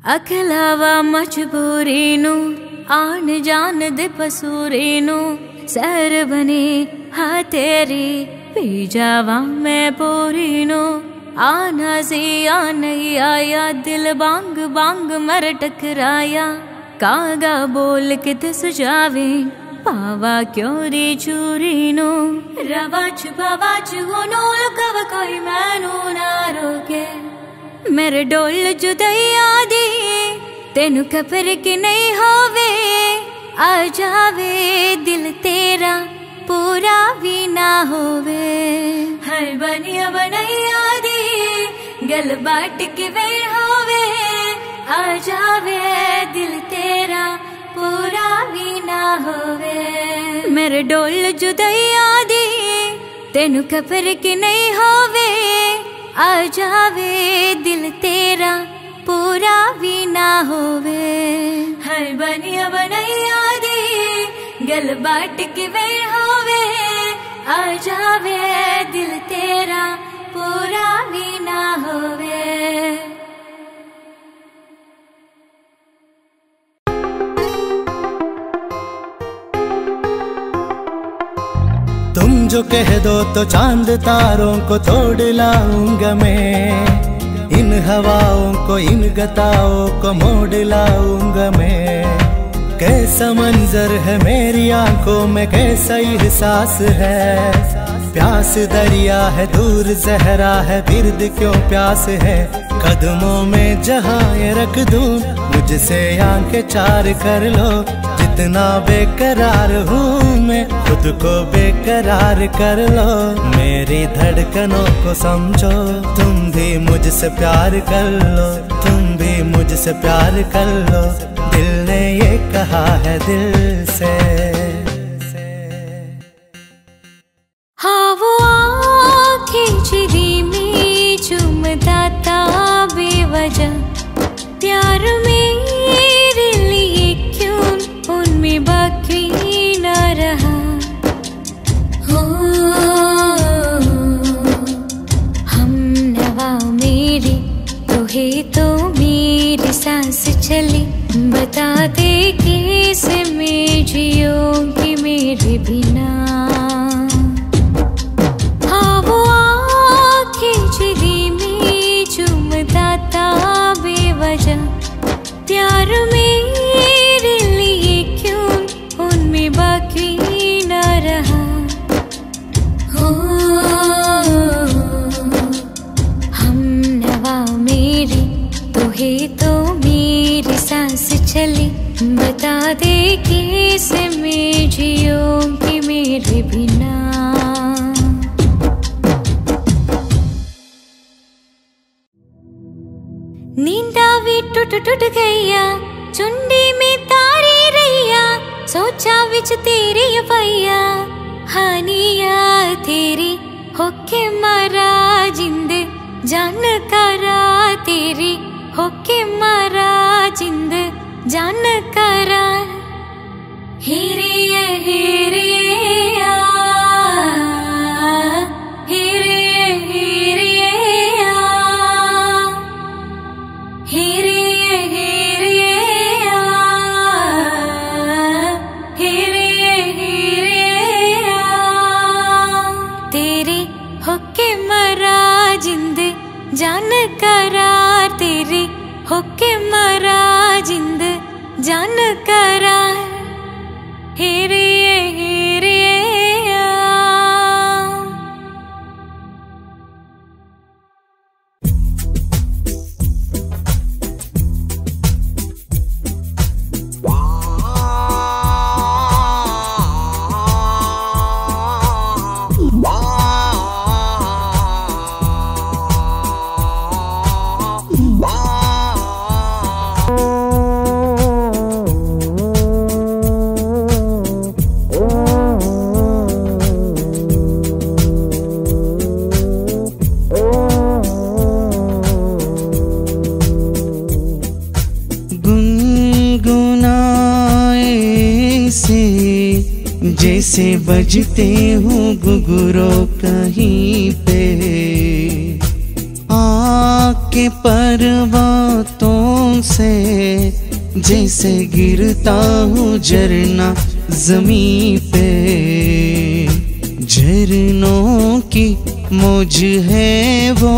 अखलावा मजबूरी नू आन जान दे पसूरी नू सैर बने हाँ तेरी पी जावा मैं पूरी नू आना सी आ नहीं आया दिल बांग बांग मर टकराया कागा बोल के ते सुझावे पावा क्यों री चूरी नो रवाच बावाच नूल कव कोई मैनू ना रोके मेरे डोल जुदैया दी तेनू खबर की नहीं होवे आ जावे दिल तेरा पूरा भी ना होवे हर बनिया बनैया दी गल बाट के वे होवे आ जावे दिल तेरा पूरा भी ना होवे मेरे डोल जुदैया दी तेनू खबर की नहीं होवे आ जावे दिल तेरा पूरा भी ना होवे हर बनिया बनैया दी गल बाट के वे होवे आ जावे दिल तेरा पूरा भी ना होवे। तुम जो कह दो तो चांद तारों को तोड़ लाऊंगा मैं, इन हवाओं को इन गताओं को मोड़ लाऊंगा मैं। कैसा मंजर है मेरी आंखों में, कैसा एहसास है। प्यास दरिया है दूर जहरा है, बिर्द क्यों प्यास है। कदमों में जहां ये रख दूं, मुझसे आंखें चार कर लो। जितना बेकरार हूँ मैं, खुद को बेकरार कर लो। मेरी धड़कनों को समझो, तुम भी मुझसे प्यार कर लो। तुम भी मुझसे प्यार कर लो, दिल ने ये कहा है दिल से। हाँ वो आँखें चिरी में चुमता था बेवजह, प्यार मेरे लिए क्यों उनमें बाकी न रहा। हो हम नवा मेरी तो है तो मेरी सांस चली। बता दे कैसे मैं जियूंगी मेरे बिना। हाँ वो आँखें चिरी में चुमता था बेवजह, प्यार मेरे लिए क्यों उनमें बाकी न रहा। हो हम नवा मेरी तो है तो मेरी सांस चली। बता दे कैसे मैं जियूंगी मेरे बिना। नींदा भी टूट टूट गईया, चुंडी में तारी रैया। सोचा विच तेरी भैया, हानिया तेरी होके मारा जिंद जान करा। तेरी होके मारा जिंद जान करा। हीरे हीरे आ, हीरे हीरे आ, हीरे हीरे आ, हीरे हीरे आ। तेरे होके मरा जिंद जान करार। तेरे होके मरा जिंद जान करार। हीरे हीरे आ। जैसे बजते हूँ घुघुरों कहीं पे, आके पर्वतों से जैसे गिरता हूँ झरना जमीन पे। झरनों की मौज है वो,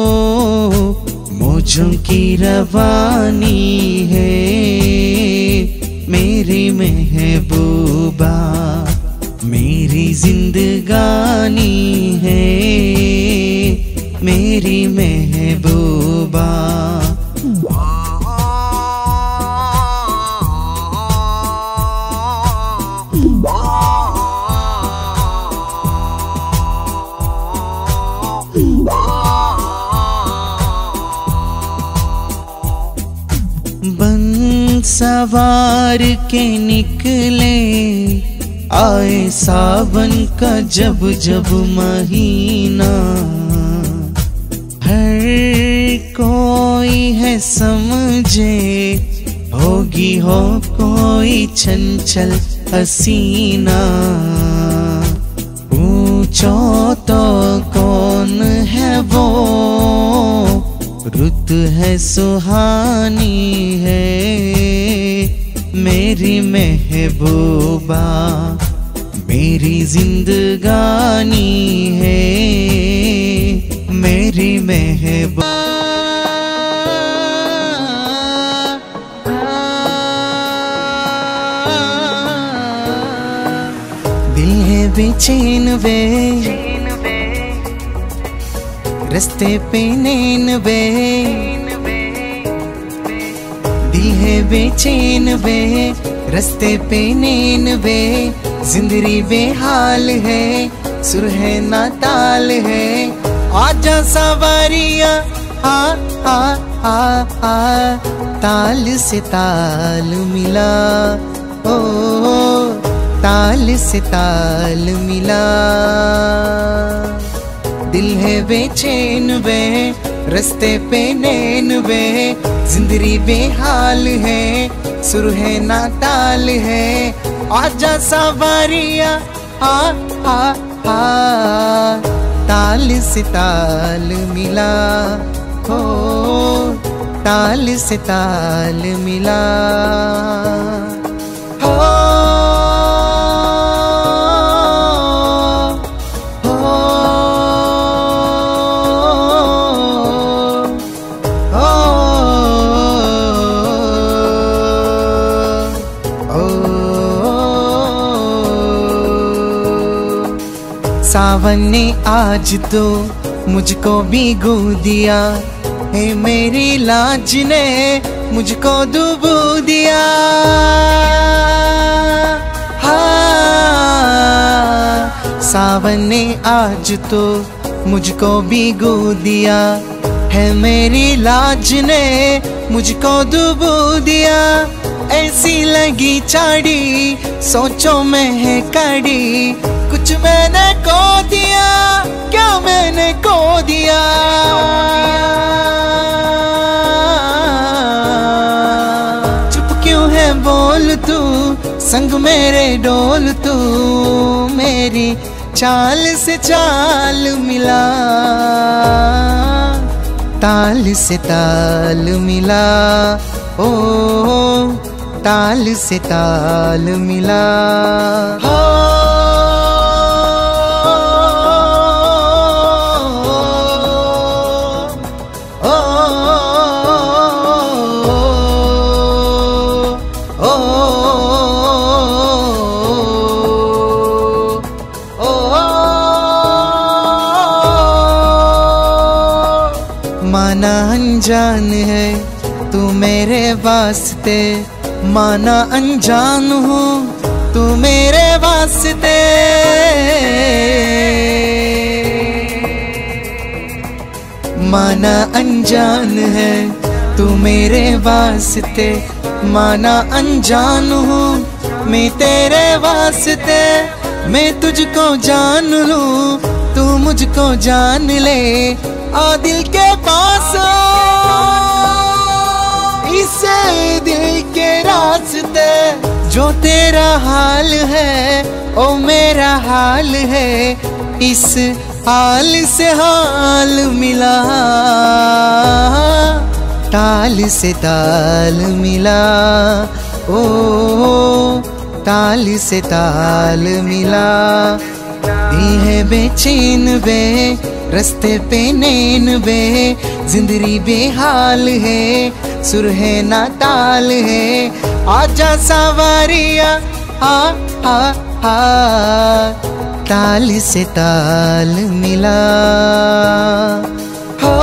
मौजों की रवानी है मेरी महबूबा, मेरी जिंदगानी है मेरी महबूबा। बन सवार के निकले आए सावन का जब जब महीना। हर कोई है समझे होगी हो कोई चंचल हसीना। पूछो तो कौन है वो, रुत है सुहानी है मेरी महबूबा, मेरी जिंदगानी है मेरी महबूबा। दिल है बेचैन वे, रस्ते पे नैन वे। दिल है बेचैन वे, रस्ते पे नैन वे। जिंदगी बेहाल है, सुर है ना ताल है। आजा सवारिया आ आ आ आ, ताल से ताल मिला ओ, ताल से ताल मिला। दिल है बेचैन वे, रस्ते पे नैन वे। जिंदगी बेहाल है, सुर है ना ताल है। आजा सवारिया आ आ आ, ताल से ताल मिला हो, ताल से ताल मिला हो। सावन ने आज तो मुझको भिगो दिया है, मेरी लाज ने मुझको डुबो दिया। हाँ, सावन ने आज तो मुझको भिगो दिया है, मेरी लाज ने मुझको डुबो दिया। ऐसी लगी चाड़ी सोचो मैं है कड़ी, कुछ मैंने को दिया क्या मैंने को दिया। चुप क्यों है बोल तू, संग मेरे डोल तू। मेरी चाल से चाल मिला, ताल से ताल मिला ओ, ताल से ताल मिला हो। माना अनजान है तू मेरे वास्ते, माना अनजान हूँ तू मेरे वास्ते। माना अनजान है तू मेरे वास्ते, माना अनजान हूँ मैं तेरे वास्ते। मैं तुझको जान लूँ तू मुझको जान ले, आ दिल के पास इसे दिल के रास्ते। जो तेरा हाल है ओ मेरा हाल है, इस हाल से हाल मिला। ताल से ताल मिला, ओ ताल से ताल मिला। ये है बेचैन बे रस्ते पे नैन बे, जिंदगी बेहाल है सुर है ना ताल है। आजा सवारिया आ आ आ, ताल से ताल मिला। हो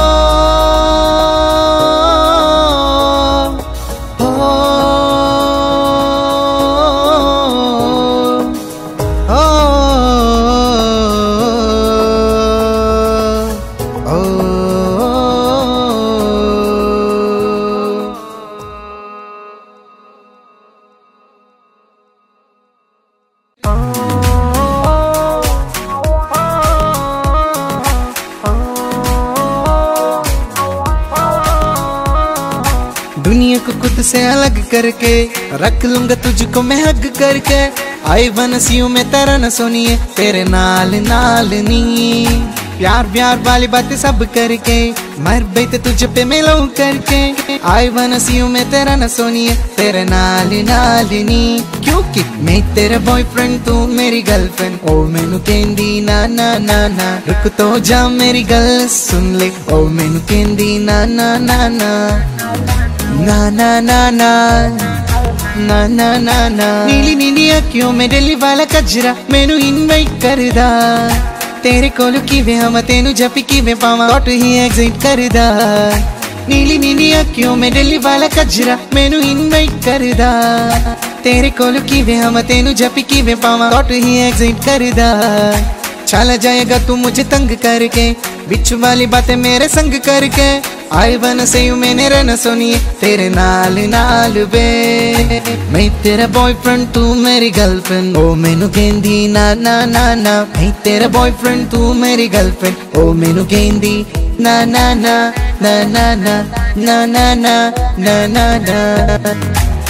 दुनिया को खुद से अलग करके रख लूंगा तुझको मैं हग करके। आई बनसियों में तेरा न सुनिए तेरे नाल नाल नी, प्यार प्यार वाली बातें सब करके मर बैठे तुझ पे मिलो करके। आई बनसियों में तेरा न सुनिए तेरे नाल नाल नी, क्योंकि मैं तेरा बॉयफ्रेंड तू मेरी गर्लफ्रेंड। ओ मैनू कहंदी ना ना ना ना, रुक तो जा मेरी गल सुन ले। ओ मैनू कहंदी ना ना ना ना ना ना ना ना ना ना ना ना। नीली नीली अखियों में दिल्ली वाला कजरा मैनू इनवाइट करदा, तेरे कोल किवें हम तेनू जपी किवें पावां कॉट ही एग्जिट करदा। नीली नीली अखियों में दिल्ली वाला कजरा मैनू इनवाइट करदा, तेरे कोल किवें हम तेनू जपी किवें पावां कॉट ही एग्जिट करदा। चला जाएगा तू मुझे तंग करके, बिच वाली बातें मेरे संग करके। आई बन से यू मैंने रहना सुनिए तेरे नाल नाल बे। मैं तेरा बॉयफ्रेंड तू मेरी गर्लफ्रेंड। ओ मैनू कहंदी ना ना ना ना, मैं तेरा बॉयफ्रेंड तू मेरी गर्लफ्रेंड। ओ मैनू कहंदी ना ना ना ना ना ना ना ना ना ना ना ना।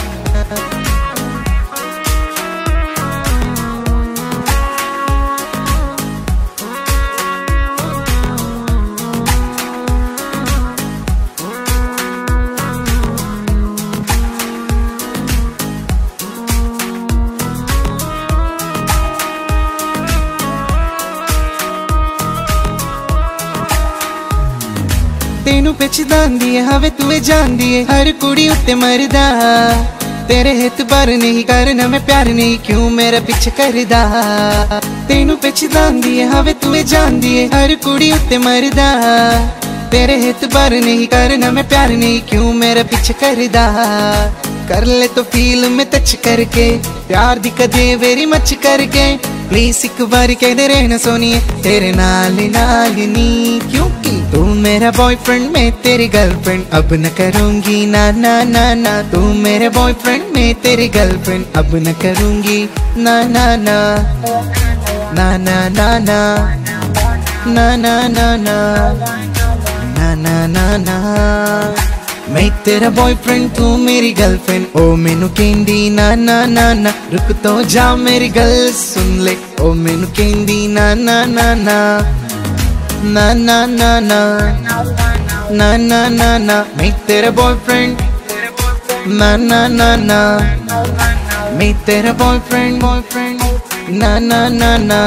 तेनू पहचान दिए हवे तुए जान दिए हर कुड़ी उत्ते मरदा। तेरे हित बार नहीं करना मैं प्यार नहीं क्यों मेरा पीछे करदा। तेनू पहचान दिए हवे तुए जान दिए हर कुड़ी उत्ते मरदा। तेरे हित बार नहीं करना मैं प्यार नहीं क्यों मेरा पीछे करदा। कर ले तो फील में टच करके प्यार दिखा दे वेरी मच करके। प्लीज एक बार कह दे रहना सोनिए तेरे नाल नाल नी, क्योंकि तू मेरा बॉयफ्रेंड मैं तेरी गर्लफ्रेंड। अब न करूंगी ना ना ना ना, तू मेरे बॉयफ्रेंड मैं तेरी गर्लफ्रेंड। अब न करूंगी ना ना ना ना ना ना ना ना ना ना ना ना ना ना। मैं तेरा बॉयफ्रेंड तू मेरी गर्लफ्रेंड। ओ मैनू कहंदी ना ना ना ना, रुक तो जा मेरी गल सुन ले। ओ मैनू कहंदी ना ना ना ना ना ना ना ना ना ना ना ना। मैं तेरा बॉयफ्रेंड ना ना ना ना, मैं तेरा बॉयफ्रेंड बॉयफ्रेंड ना ना ना ना।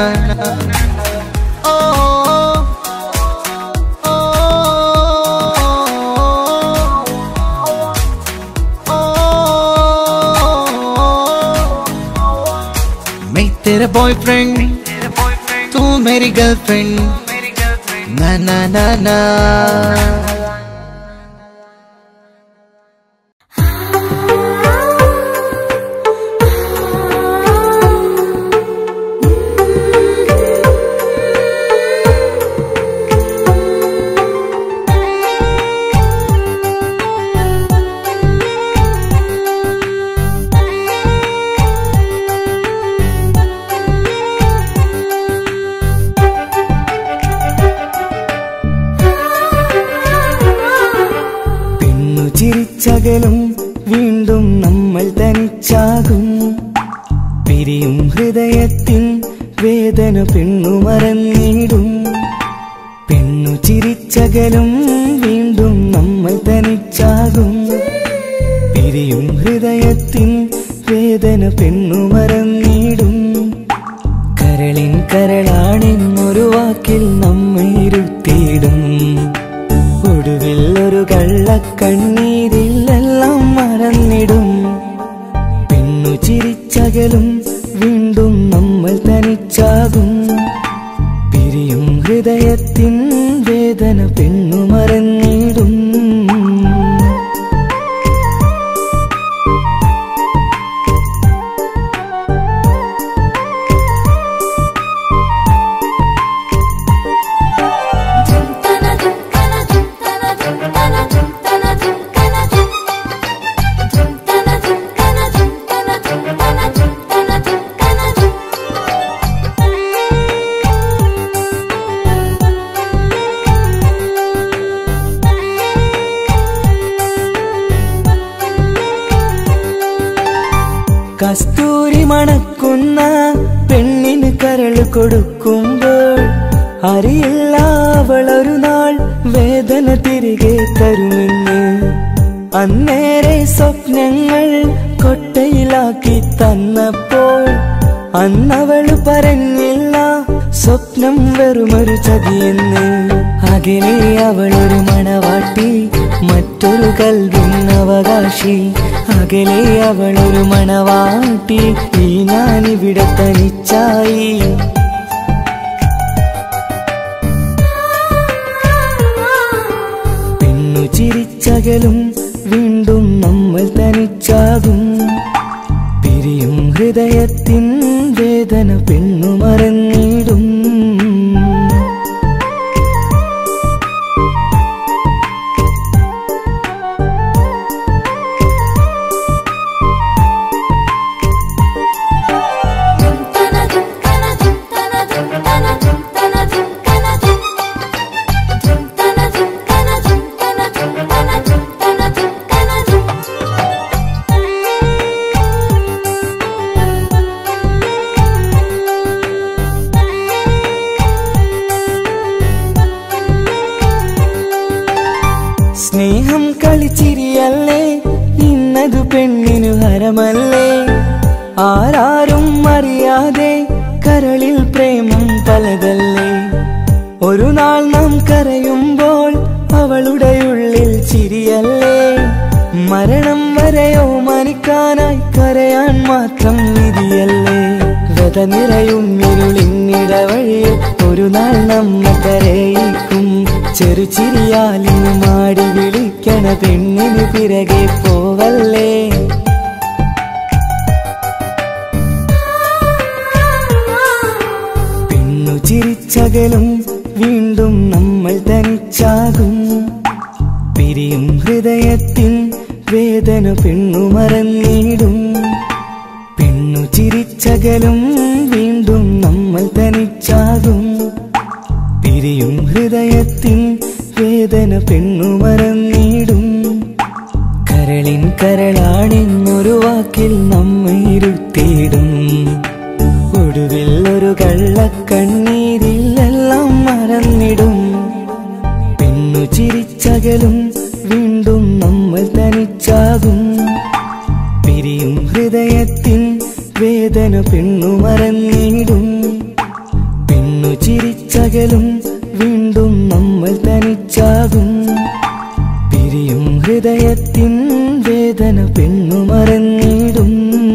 मैं तेरा बॉयफ्रेंड तू मेरी गर्लफ्रेंड ना ना ना ना। ചിരിച്ചകലും വീണ്ടും നമ്മൾ തനിച്ചാകും. പിരിയും ഹൃദയത്തിൻ വേദന പെണ്ണു മറന്നിടും. പെണ്ണു ചിരിച്ചകലും വീണ്ടും നമ്മൾ തനിച്ചാകും. പിരിയും ഹൃദയത്തിൻ വേദന പെണ്ണു മറന്നിടും. കരളിൻ കരളാണെന്നൊരു വാക്കിൽ നമ്മെ ഇരുത്തിയിടും. ഒടുവിൽ ഒരു കള്ളക്കണ്ണീരിൽ എല്ലാം മറന്നിടും. പെണ്ണു ചിരിച്ചകലും വീണ്ടും നമ്മൾ തനിച്ചാകും. പിരിയും ഹൃദയത്തിൻ വേദന പെണ്ണു മറന്നിടും. കസ്തൂരി മണക്കുന്ന പെണ്ണിന് കരൾ കൊടുക്കുമ്പോൾ അറിയില്ല അവളൊരു നാൾ വേദന തിരികെ തരുമെന്ന്. അന്നേരെ സ്വപ്നങ്ങൾ കൊട്ടയിലാക്കി തന്നപ്പോൾ അന്നവള് പറഞ്ഞില്ല സ്വപ്നം വെറുമൊരു ചതിയെന്ന്. അകലെ അവളൊരു മണവാട്ടി, മറ്റൊരു കൽവിൻ അവകാശി. അകലെ അവളൊരു മണവാട്ടി, ഈ ഞാനിവിടെ തനിച്ചായി. പെണ്ണു ചിരിച്ചകലും വീണ്ടും നമ്മൾ തനിച്ചാകും. പിരിയും ഹൃദയത്തിൻ വേദന പെണ്ണു മറന്നിടും. സ്നേഹം കളിച്ചിരിയല്ലേ, ഇന്നതു പെണ്ണിനു ഹരമല്ലേ. ആരാരും അറിയാതെ കരളിൽ പ്രേമം പലതല്ലേ. ഒരു നാൾ നാം കരയുമ്പോൾ അവളുടെ ഉള്ളിൽ ചിരിയല്ലേ. മരണം വരെയോ മനിക്കാനായി കരയാൻ മാത്രം വിധിയല്ലേ. വ്യത നിറയും ഇരുളിന്നിടവഴിയിൽ ഒരു നാൾ നമ്മെ കരയിക്കും. ചെറുചിരിയാലിന് മാടി വിളിക്കണ പെണ്ണിന് പിറകെ പോവല്ലേ. പെണ്ണു ചിരിച്ചകലും വീണ്ടും നമ്മൾ തനിച്ചാകും. പിരിയും ഹൃദയത്തിൻ വേദന പെണ്ണു മറന്നിടും. പെണ്ണു ചിരിച്ചകലും വീണ്ടും നമ്മൾ തനിച്ചാകും. പിരിയും ഹൃദയത്തിൻ വേദന പെണ്ണു മറന്നിടും. കരളിൻ കരളാണെന്നൊരു വാക്കിൽ നമ്മെ ഇരുത്തിയിടും. ഒടുവിൽ ഒരു കള്ളക്കണ്ണീരിൽ എല്ലാം മറന്നിടും. പെണ്ണു ചിരിച്ചകലും വീണ്ടും നമ്മൾ തനിച്ചാകും. പിരിയും ഹൃദയത്തിൻ വേദന പെണ്ണു മറന്നിടും. പെണ്ണു ചിരിച്ചകലും വീണ്ടും നമ്മൾ തനിച്ചാകും. പിരിയും ഹൃദയത്തിൻ വേദന പെണ്ണു മറന്നിടും.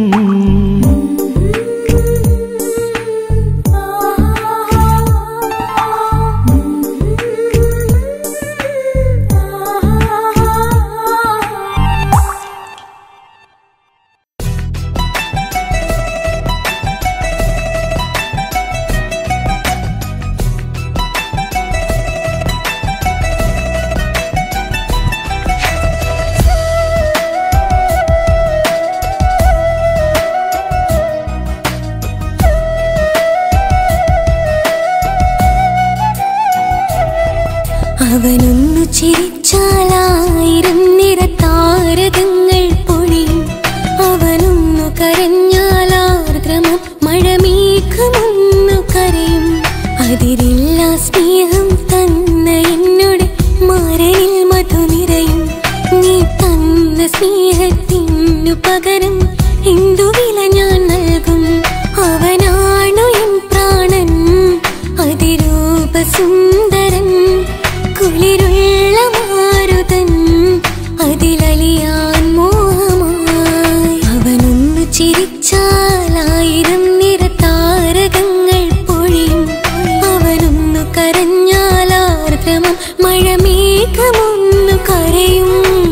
അവനൊന്നു ചിരിച്ചാലായിരം നിറതാരകങ്ങൾ പൊഴിയും. അവനൊന്നു കരഞ്ഞാലാർദ്രമം മഴമേഘമൊന്നു കരയും. അതിരില്ല സ്നേഹം തന്ന പകരം എന്തു വില ഞാൻ നൽകും? അവനാണു എൻ പ്രാണൻ, അതിരൂപ സുന്ദരൻ, കുളിരുള്ള മാരുതൻ, അതിലലിയാൻ മോഹമായി. അവനൊന്നു ചിരിച്ചാൽ 1000 നിറതാരകങ്ങൾ പൊഴിയും. അവനൊന്നു കരഞ്ഞാൽ ആർദ്രമം മഴമേഘമൊന്നു കരയും.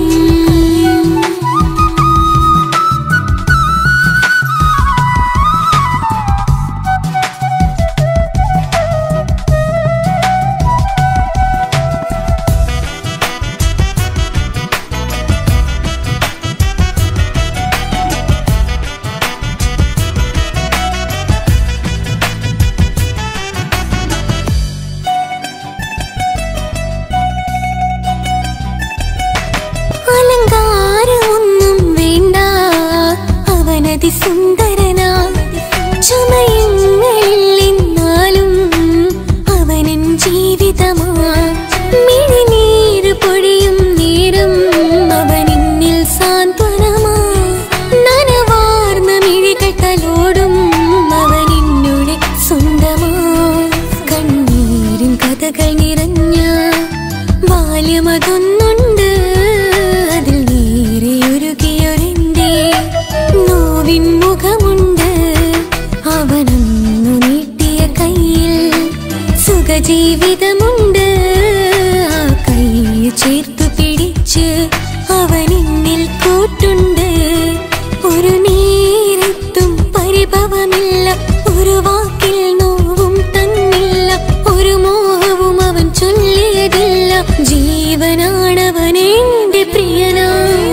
അലങ്കാരമൊന്നും വേണ്ട, അവനതി സുന്ദരനാ. ചമയങ്ങളിൽ എന്നാലും അവനൻ ജീവിതമാ. മിഴിനീര് പൊഴിയും നേരം അവനെന്നിൽ സാന്ത്വനമാ. നനവാർന്ന മിഴികൾ തലോടും അവനെന്നുടെ സ്വന്തമാ. കണ്ണീരിൻ കഥകൾ നിറഞ്ഞ ബാല്യമതൊന്നുണ്ട്, അതിൽ നീരെയൊരുകിയൊരെന്റെ നോവിൻ മുഖമുണ്ട്. അവനൊന്നു നീട്ടിയ കയ്യിൽ സുഖജീവിതമുണ്ട്. ആ കയ്യ് ചേർത്തു പിടിച്ച് അവനെന്നിൽ കൂട്ടുണ്ട്. ഒരു നേരത്തും പരിഭവമില്ല, ഒരു വാക്കിൽ നോവും തന്നില്ല, ഒരു മോഹവും അവൻ ചൊല്ലിയതില്ല. ജീവനാണവനെന്റെ പ്രിയനാ.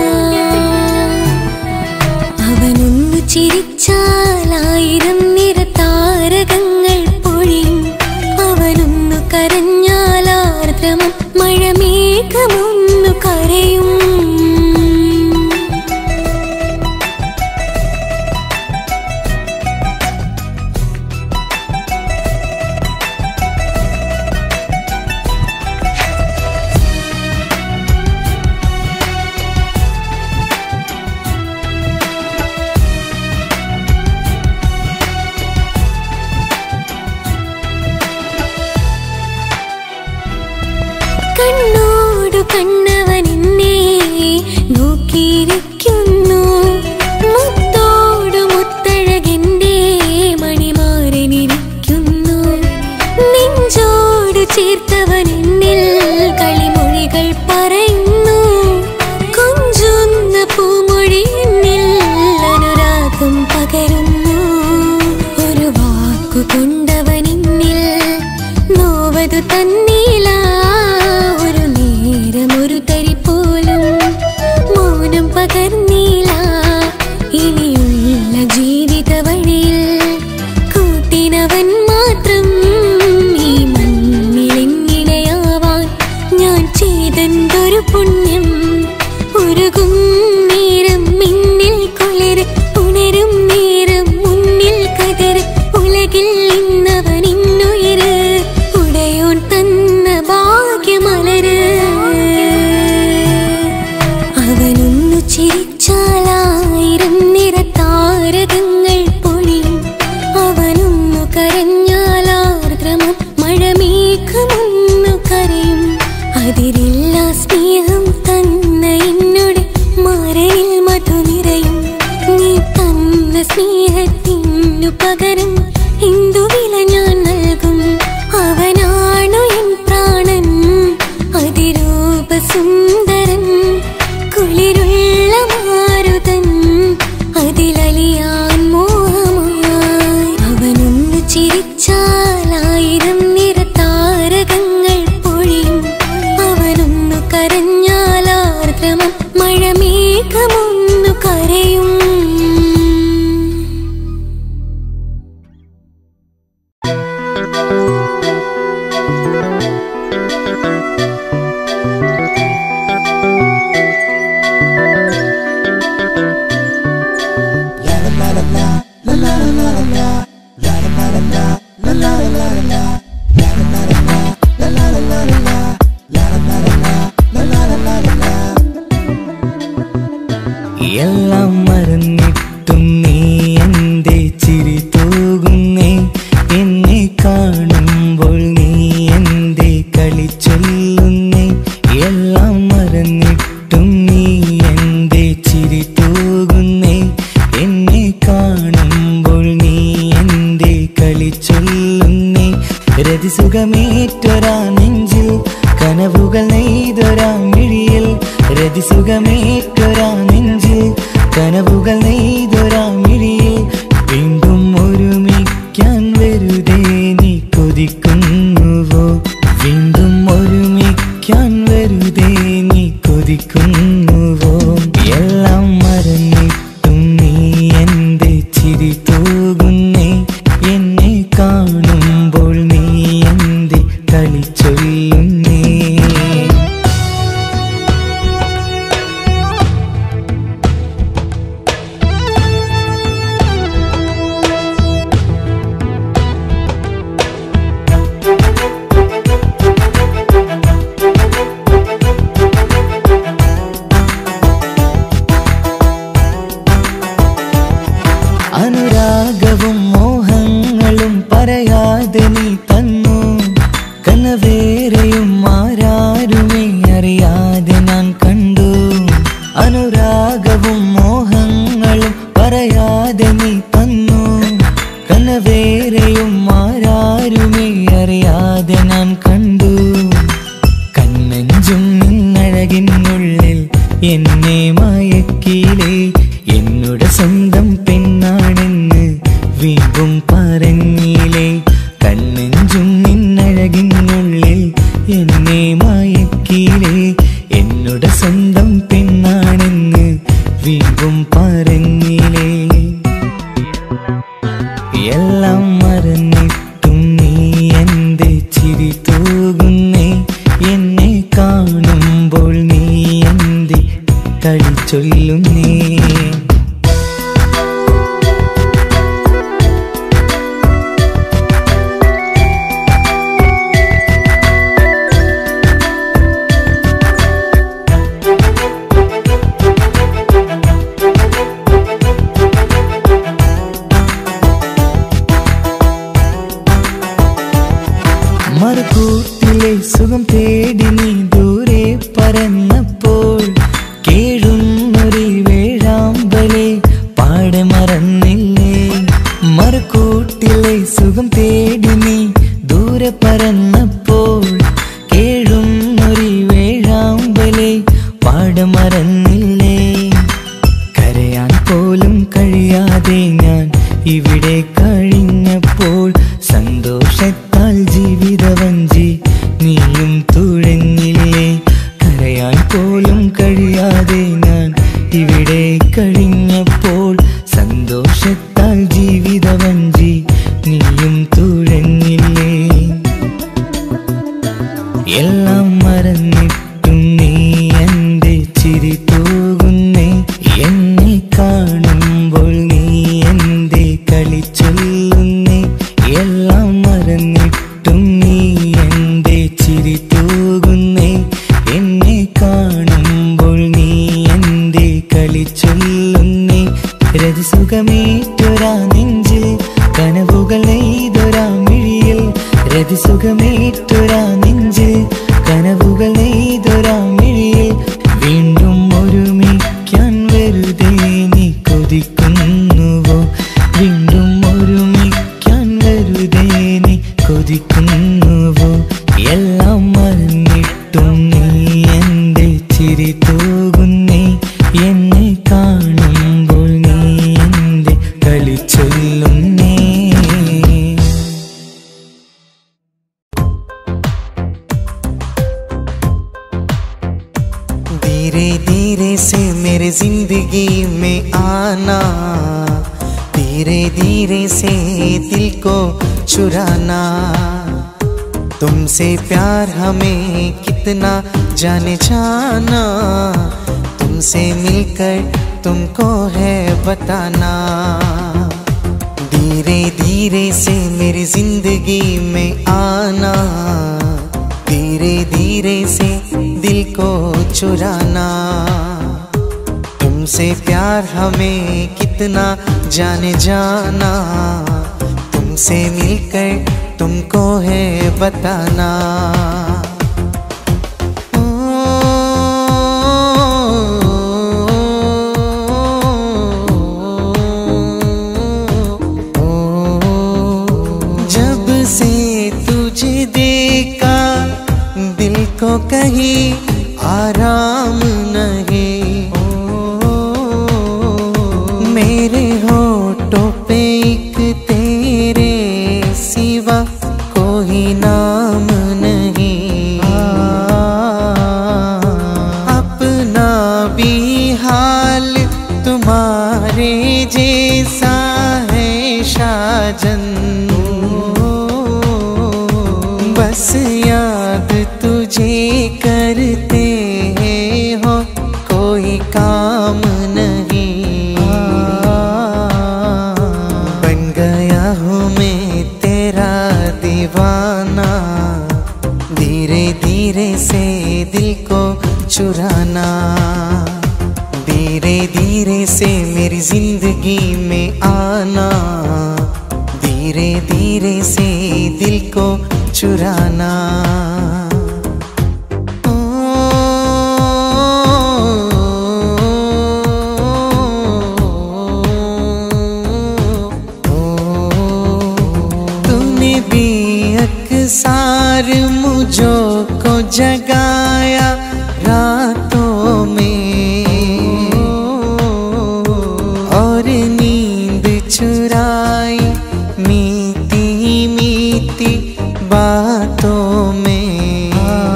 അവനൊന്നു ചിരിച്ചാൽ 1000 നിറതാരകങ്ങൾ പൊഴിയും. അവനൊന്നു കരഞ്ഞാൽ ആർദ്രമം മഴമേഘമൊന്നു കരയും. കണ്ണോടു കണ്ണവൻ എന്നെ നോക്കിയിരിക്കുന്നു. മുത്തോടു മുത്തഴകെന്റെ മണിമാരനിരിക്കുന്നു. നെഞ്ചോടു ചേർത്തവൻ എന്നിൽ കളിമൊഴികൾ പറയുന്നു. കൊഞ്ചുന്ന പൂമൊഴി എന്നിൽ അനുരാഗം പകരുന്നു. ഒരു വാക്കു കൊണ്ടവൻ എന്നിൽ നോവതു തന്നില്ല. ഒരു നേരമൊരു തരി പോലും മൗനം പകർന്നില്ല. ഇനിയുള്ള ജീവിത വഴിയിൽ കൂട്ടിനവൻ മാത്രം. ഈ മണ്ണിലെങ്ങിനെയാവാൻ ഞാൻ ചെയ്തെന്തൊരു പുണ്യം. ഉരുകും നേരം മിന്നിൽ കുളിര്, ഉണരും നേരം മുന്നിൽ കതിര്. ഉലകിൽ ഇന്നവൻ ഇന്നുയിര്, ഉടയോൻ തന്ന ഭാഗ്യമലര്. അവനൊന്നു ചിരിച്ചാൽ 1000 നിറതാരകങ്ങൾ പൊഴിയും. അവനൊന്നു കരഞ്ഞാൽ ആർദ്രമം മഴമേഘമൊന്നു കരയും. അതിരില്ല സ്നേഹം തന്ന എന്നോട് മാരയിൽ മധു നിറയും. നീ തന്ന സ്നേഹത്തിനു പകരം എന്തു വില ഞാൻ നൽകും? അവനാണു എൻ പ്രാണൻ, അതിരൂപ സുന്ദരൻ, കുളിരുള്ള മാരുതൻ, അതിലലിയാൻ മോഹമായി. അവനൊന്നു ചിരിച്ചാൽ 1000 നിറതാരകങ്ങൾ പൊഴിയും. അവനൊന്നു കരഞ്ഞാൽ ആർദ്രമം മഴമേഘമൊന്നു കരയും. എല്ലാം മറന്നിട്ടും നീ എന്റെ ചിരി തൂകുന്നേ, എന്നെ കാണുമ്പോൾ നീ എന്റെ കളി ചൊല്ലുന്നേ. എല്ലാം മറന്നിട്ടും നീ എന്റെ ചിരി തൂകുന്നേ, എന്നെ കാണുമ്പോൾ നീ എന്റെ കളി ചൊല്ലുന്നേ. രതിസുഖമേറ്റൊരാ നെഞ്ചിൽ കനവുകൾ നെയ്തൊരാ മിഴിയിൽ, രതിസുഖമേറ്റൊരാ നെഞ്ചിൽ കനവുകൾ നെയ്തൊരാ മിഴിയിൽ. വീണ്ടും ഒരുമിക്കാൻ വെറുതെ നീ കൊതിക്കുന്നുവോ, വീണ്ടും ഒരുമിക്കാൻ വെറുതെ നീ കൊതിക്കുന്നുവോ. എല്ലാം മറന്നിട്ടും നീ എന്റെ ചിരി തൂകുന്നേ, എന്നെ കാണുമ്പോൾ നീ എന്റെ കളി ചൊല്ലുന്നേ. അനുരാഗവും മോഹങ്ങളും പറയാതെ നീ തന്നു, കനവേറെയും ആരാരുമേ അറിയാതെ ഞാൻ കണ്ടു. അനുരാഗവും മോഹങ്ങളും പറയാതെ നീ തന്നു, കനവേറെയും ആരാരുമേ അറിയാതെ ഞാൻ കണ്ടു. കണ്ണഞ്ചും നിന്നഴകിനുള്ളിൽ എന്നെ മയക്കിലേ, എന്നോട് സ്വന്തം പെണ്ണാണെന്ന് വീണ്ടും പറഞ്ഞില്ലേ. കണ്ണെഞ്ചും നിന്നഴകിനുള്ളിൽ എന്നെ മയക്കിലേ, എന്നോട് സ്വന്തം പെണ്ണാണെന്ന് വീണ്ടും പറഞ്ഞില്ലേ. എല്ലാം മറന്നിട്ടും നീ എന്റെ ചിരി തൂകുന്നേ, എന്നെ കാണുമ്പോൾ നീ എന്റെ കളി ചൊല്ലുന്നേ. മറുകൂട്ടിലെ സുഖം തേടി നീ ദൂരെ പറന്നപ്പോൾ, കേഴുന്നൊരു വേഴാമ്പലെ പാടെ മറന്നില്ലേ. മറുകൂട്ടിലെ സുഖം തേടി നീ ദൂരെ പറന്നപ്പോൾ, കേഴുന്നൊരു വേഴാമ്പലെ പാടെ മറന്നില്ലേ. കരയാൻ പോലും കഴിയാതെ ഞാൻ ഇവിടെ കഴിഞ്ഞപ്പോൾ, സന്തോഷത്താൽ ജീവിതവഞ്ചി നീയും തുഴഞ്ഞില്ലേ. കരയാൻ പോലും കഴിയാതെ ഞാൻ ഇവിടെ കഴിഞ്ഞപ്പോൾ, സന്തോഷത്താൽ ജീവിതവഞ്ചി നീയും തുഴഞ്ഞില്ലേ. എല്ലാം മറന്നിട്ടും നീ എന്റെ ചിരി തൂകുന്നേ, എന്നെ കാണുമ്പോൾ നീ എന്റെ കളി ചൊല്ലുന്നേ. എല്ലാം മറന്നിട്ടും നീ എന്റെ ചിരി തൂകുന്നേ, എന്നെ കാണുമ്പോൾ നീ എന്റെ കളി ചൊല്ലുന്നേ. രതിസുഖമേറ്റൊരാ നെഞ്ചിൽ കനവുകൾ നെയ്തൊരാ മിഴിയിൽ, രതിസുഖമേറ്റൊരാ നെഞ്ചിൽ കനവുകൾ നെയ്തൊരാ മിഴിയിൽ. വീണ്ടും ഒരുമിക്കാൻ വെറുതെ നീ കൊതിക്കുന്നുവോ, വീണ്ടും ഒരുമിക്കാൻ വെറുതെ നീ കൊതിക്കുന്നുവോ. എല്ലാം മറന്നിട്ടും നീ എന്റെ ചിരി തൂകുന്നേ, എന്നെ കാണുമ്പോൾ നീ എന്റെ കളി ചൊല്ലുന്നേ. धीरे धीरे से मेरे जिंदगी में आना, धीरे धीरे से दिल को चुराना. तुमसे प्यार हमें कितना जाने जाना, तुमसे मिलकर तुमको है बताना. धीरे धीरे से मेरी जिंदगी में आना, धीरे धीरे से दिल को चुराना. तुम तुमसे प्यार हमें कितना जाने जाना, तुमसे मिलकर तुमको है बताना। जब से तुझे देखा दिल को कहीं आराम नहीं, मेरे होठों पे एक तेरे सिवा कोई नाम नहीं। अपना भी हाल तुम्हारे जैसा है साजन, बस याद तुझे करते हो कोई काम नहीं। बन गया हूँ मैं तेरा दीवाना, धीरे धीरे से दिल को चुराना, धीरे धीरे से मेरी जिंदगी में आना, धीरे धीरे से दिल को चुराना। तूने भी अक्सर मुझो को जगाया रातों में, और नींद चुराई मीठी मीठी बातों में।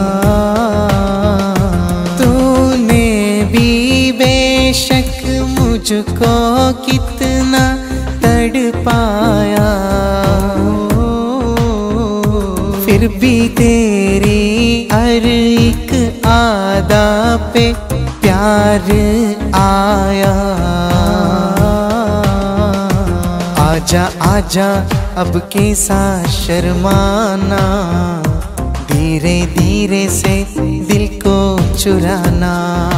तूने भी बेशक मुझको कितना तड़पाया, फिर भी तेरी हर एक आदा पे प्यार आया। आजा आजा अब कैसा शर्माना, धीरे धीरे से दिल को चुराना,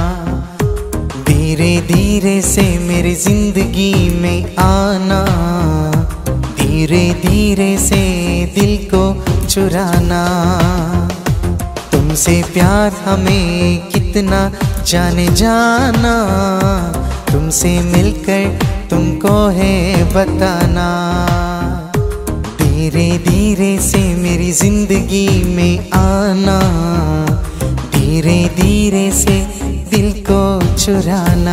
धीरे धीरे से मेरी जिंदगी में आना, धीरे धीरे से दिल को चुराना। तुमसे प्यार हमें कितना जाने जाना, तुमसे मिलकर तुमको है बताना, धीरे धीरे से मेरी जिंदगी में आना, धीरे धीरे से दिल को चुराना।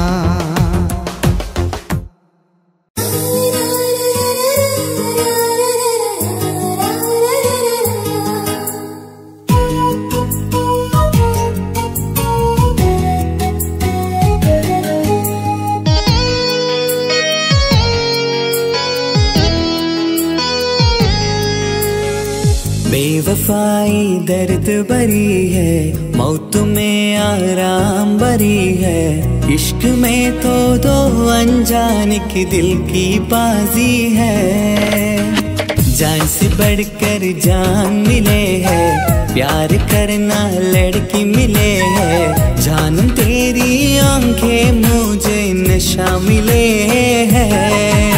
बेवफाई दर्द भरी है, मौत में आराम भरी है, इश्क में तो दो अनजान की दिल की बाजी है। जान से बढ़कर जान मिले है, प्यार करना लड़की मिले है, जानम तेरी आंखें मुझे नशा मिले है।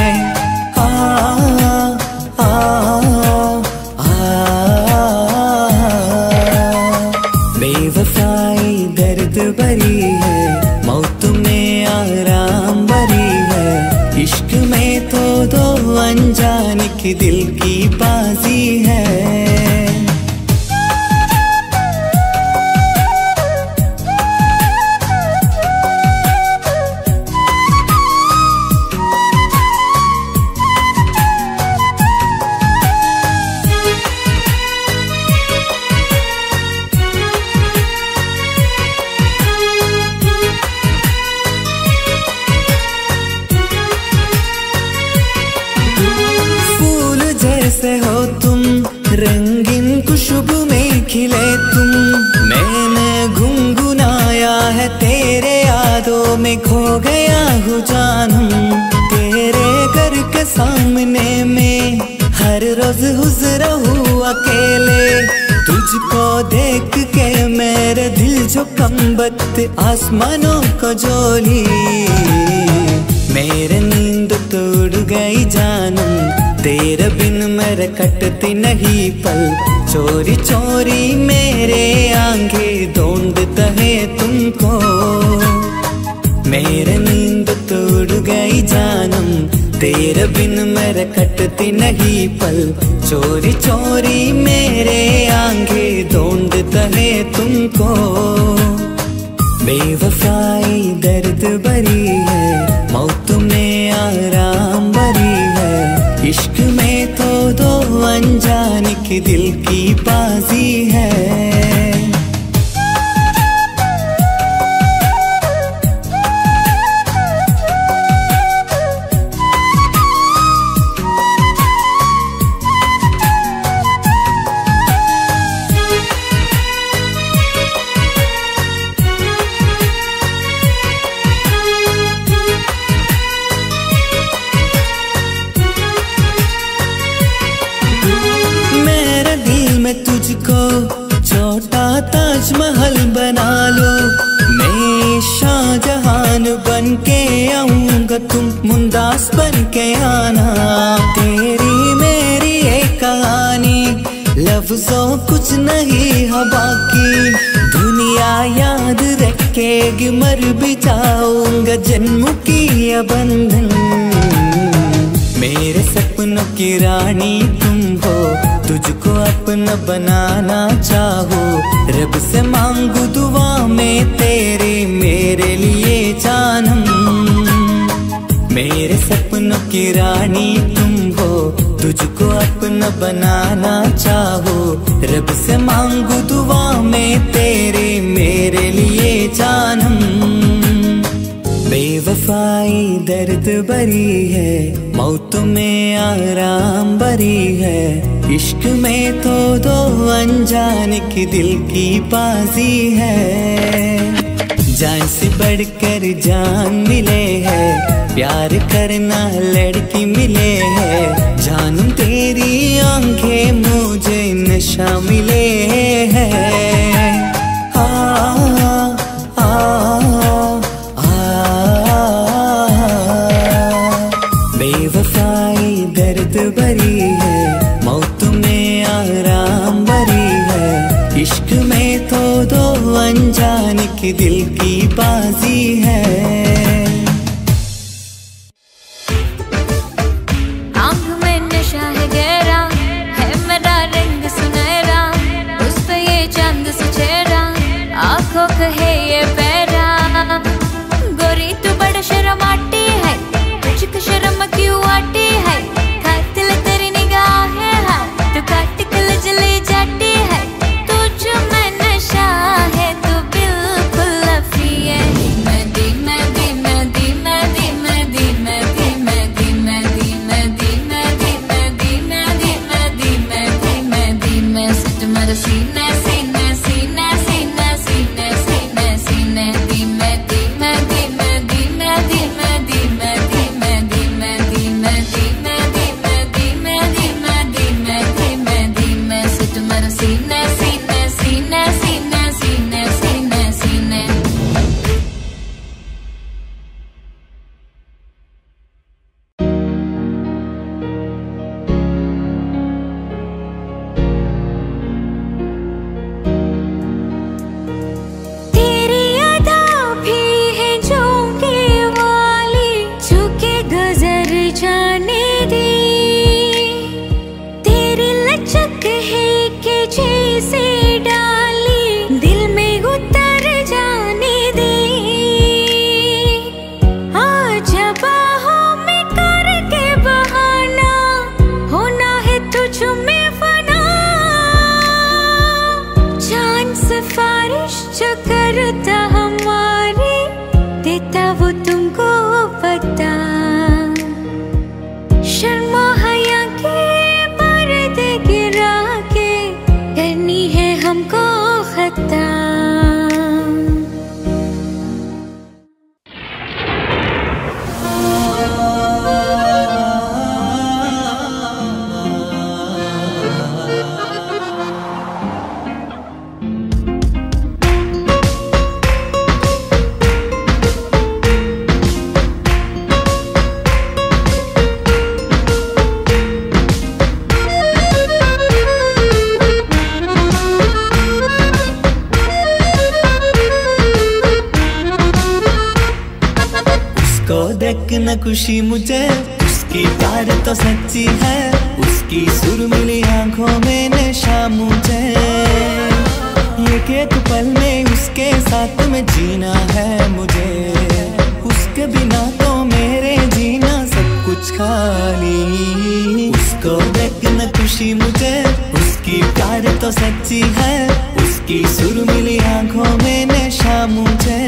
बेवफाई दर्द भरी है, मौत में आराम भरी है, इश्क में तो दो अनजान की दिल की बाजी है। कैसे हो तुम, रंगीन खुशबू में खिले तुम, मैंने गुनगुनाया है तेरे यादों में खो गया हूँ जानम। तेरे घर के सामने में हर रोज गुजरा हूँ अकेले, तुझको देख के मेरे दिल जो कंबत आसमानों को जोली, मेरे नींद तोड़ गई जानम, तेरे बिन मेरे कटती नहीं पल। चोरी चोरी मेरे आंखें ढूंढता है तुमको, मेरे नींद तोड़ गई जानम, तेरे बिन मेरे कटती नहीं पल। चोरी चोरी मेरे आंखें ढूंढता है तुमको। बेवफाई दर्द भरी है, मौत में आराम भरी है। इश्क में तो दो अनजान की दिल की बाजी है। तुझको छोटा ताजमहल बना लो, मैं शाहजहान बन के आऊंगा, तुम मुमताज बन के आना। तेरी मेरी एक कहानी, लफ्जों कुछ नहीं है बाकी, दुनिया याद रखेगी, मर भी जाऊंगा जन्म की ये बंधन। मेरे सपनों की रानी तुम हो, तुझको अपना बनाना चाहो, रब से मांगू दुआ में तेरे मेरे लिए जानम। मेरे सपनों की रानी तुम हो, तुझको अपना बनाना चाहो, रब से मांगू दुआ में तेरे मेरे लिए जानम। बेवफाई दर्द भरी है, मौत में आराम भरी है। इश्क में तो दो अनजान की दिल की बाजी है। जान से बढ़कर जान मिले है, प्यार करना लड़की मिले है। जानम तेरी आंखें मुझे नशा मिले है। बेवफाई दर्द भरी है, मौत में आराम भरी है। इश्क में तो दो अनजान की दिल की बाजी है। आँख में नशा है गहरा, है मेरा रंग सुनहरा, उस पे ये चांद सा चेहरा, आँखों कहे ये पैरा। गोरी तू बड़ा शर्माती है, तुझको शर्म क्यों आती है, कातिल तेरी निगाह है, तू काट के जले जाती है। तुझ में नशा है, तू बिल्कुल लफी है। धीमे धीमे धीमे धीमे धीमे धीमे धीमे धीमे धीमे धीमे धीमे धीमे धीमे धीमे धीमे धीमे सिट मेरे सीने सीने सीने सीने सीने सीने सीने धीमे धीमे धीमे धीमे धीमे धीमे धीमे धीमे धीमे धीमे धीमे धीमे धीमे धीमे धीमे धीमे सिट मेरे सीने सीने सीने सीने सीने सीने सीने। तेरी अदा भी है झोंके वाली, झुके गुजर जाने दे। तेरी लचक है कि जैसे डाली, दिल में उतर जाने दे। आजा बाहों में करके बहाना, होना है तुझ में फना। जान सिफारिश जो करता हमारी, देता वो तुमको पता। शर्मा हया के पर्दे गिरा के, करनी है हमको खता। उसको देख न खुशी मुझे, उसकी प्यार तो सच्ची है, उसकी सुरमई आंखों में नशा मुझे। एक पल में उसके साथ में जीना है मुझे, उसके बिना तो मेरे जीना सब कुछ खाली। उसको देख न खुशी मुझे, उसकी प्यार तो सच्ची है, उसकी सुरमई आंखों में नशा मुझे।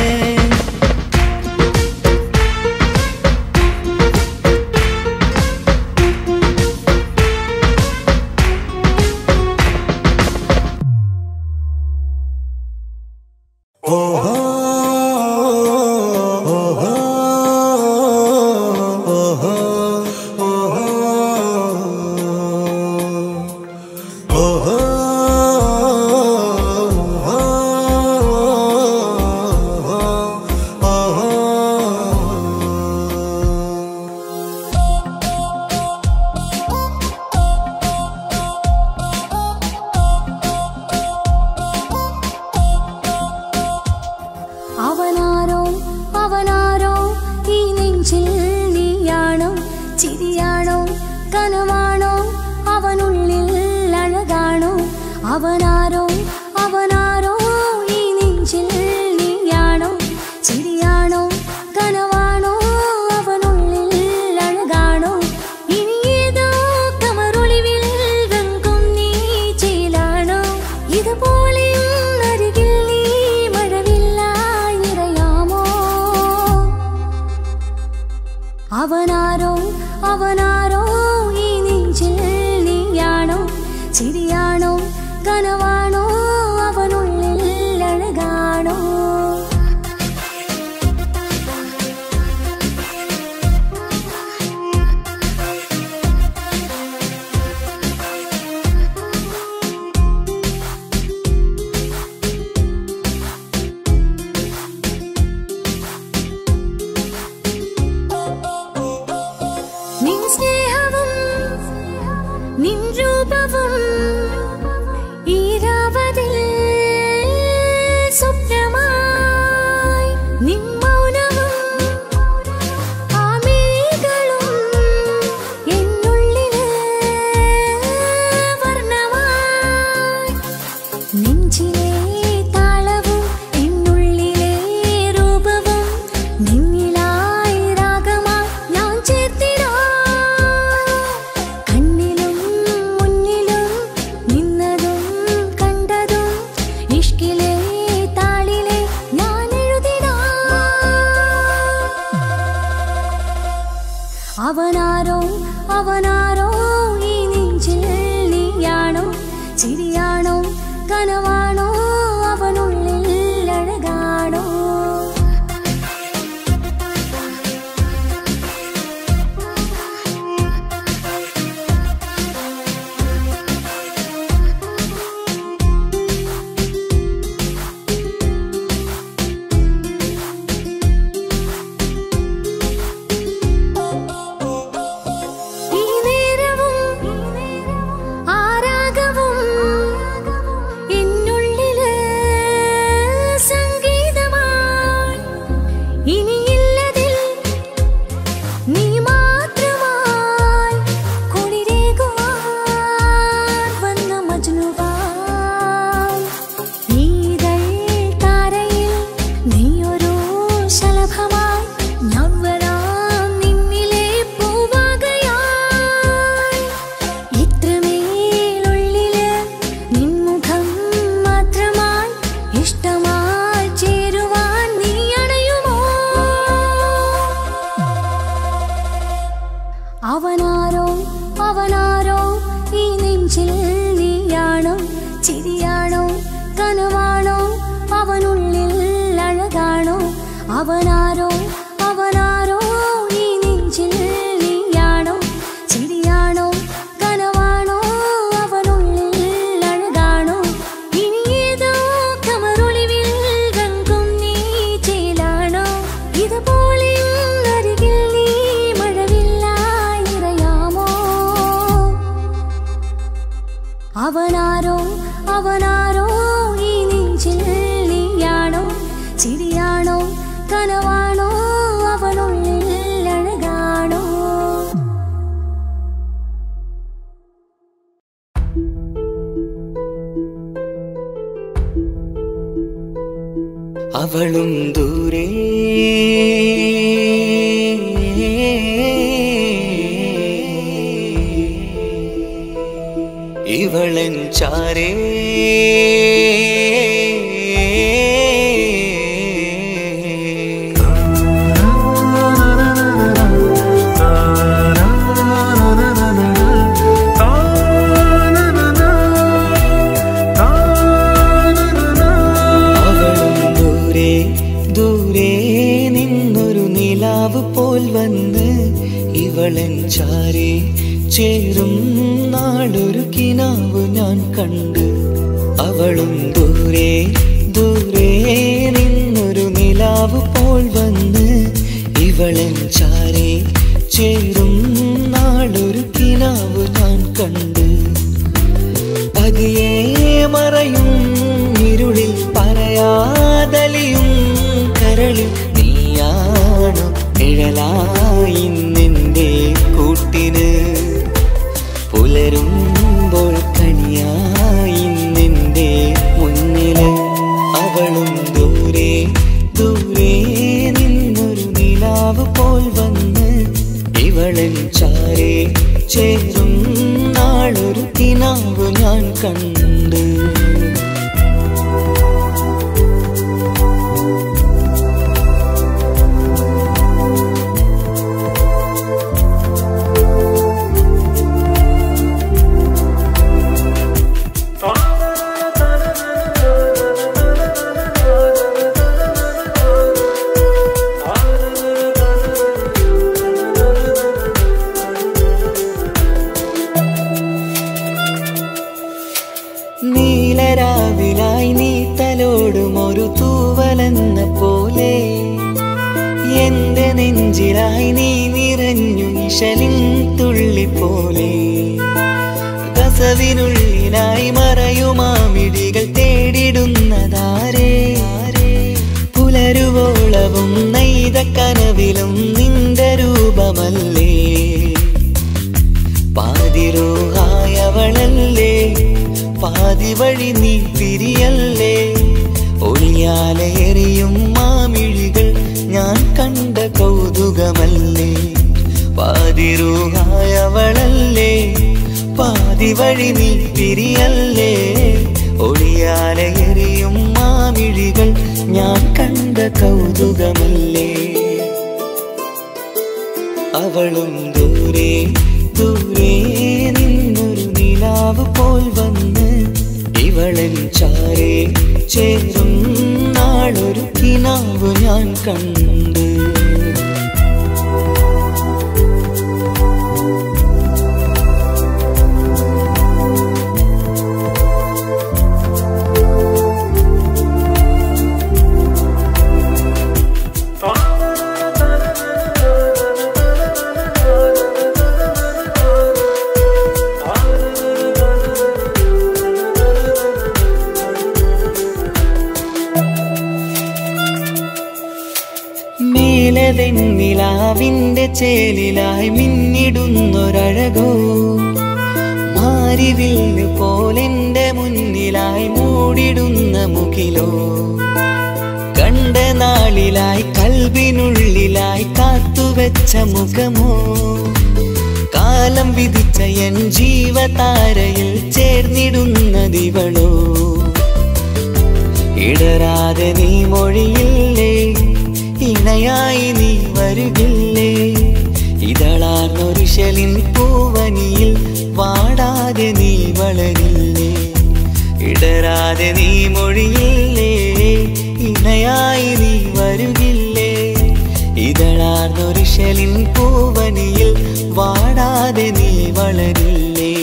അവനാരോ അവനാരോ ഈ നെഞ്ചിൽ നീയാണോ ചിരിയാണോ കനവാ ചാരേ പോൽ വന്ന് ഇവളൻ ചാരേ ചേരും നാളൊരു കിനാവ് ഞാൻ കണ്ട് അവളും ദൂരെ ദൂരെ നിന്നൊരു നിലാവ് പോൽ വന്ന് ഇവളൻ ചാരേ ചേരും നാളൊരു കിനാവ് ഞാൻ കണ്ട് പതിയെ മറയും ഇരുളിൽ പറയാതലിയും കരളിൽ നീയാണോ നിഴലായി നിന്റെ കൂട്ടിന് പുലരുമ്പോൾ കണിയായി നിന്റെ മുന്നില് അവളും ദൂരെ ദൂരെ നിന്നൊരു നിലാവ് പോൽ വന്ന് ഇവളൻ ചാരേ ചേരും നാളൊരു കിനാവ് ഞാൻ കണ്ട് നീലരാവിലായി നീ തലോടുമൊരു തൂവലെന്ന പോലെ എന്റെ നെഞ്ചിലായി നീ നിറഞ്ഞു ഇശലിൻ തുള്ളി പോലെ കസവിനുള്ളിലായി മറയുമാമിടികൾ തേടിടുന്നതാരേ പുലരുവോളവും നെയ്ത കനവിലും നിന്റെ രൂപമല്ലേ പാതിരൂഹായവളല്ലേ പാതി വഴി നീ പിരിയല്ലേ ഒളിയാലേറിയും മാമിഴികൾ ഞാൻ കണ്ട കൗതുകമല്ലേ പാതിരൂഹായവളല്ലേ പാതി വഴി നീ പിരിയല്ലേ ഒളിയാലേറിയും മാമിഴികൾ ഞാൻ കണ്ട കൗതുകമല്ലേ അവളും ദൂരെ ദൂരെ നിന്നൊരു നിലാവ് പോൽ വന്ന് ഇവളൻ ചാരേ ചേരും നാളൊരു കിനാവ് ഞാൻ കണ്ട് വെണ്ണിലാവിന്റെ ചേലിലായി മിന്നിടുന്നൊരഴകോ മാരിവില്ല് പോലെന്റെ മുന്നിലായി മൂടിടുന്ന മുകിലോ കണ്ട നാളിലായി കൽബിനുള്ളിലായി കാത്തുവെച്ച മുഖമോ കാലം വിധിച്ച എൻ ജീവതാരയിൽ ചേർന്നിടുന്നതിവളോ ഇടരാതെ നീ മൊഴിയില്ലേ ഇണയായി നീ വരുകില്ലേ ഇതളാർന്നൊരിശലിൻ പൂവനിയിൽ വാടാതെ നീ വളരില്ലേ ഇടരാതെ നീ മൊഴിയില്ലേ ഇണയായി നീ വരുകില്ലേ ഇതളാർന്നൊരിശലിൻ പൂവനിയിൽ വാടാതെ നീ വളരില്ലേ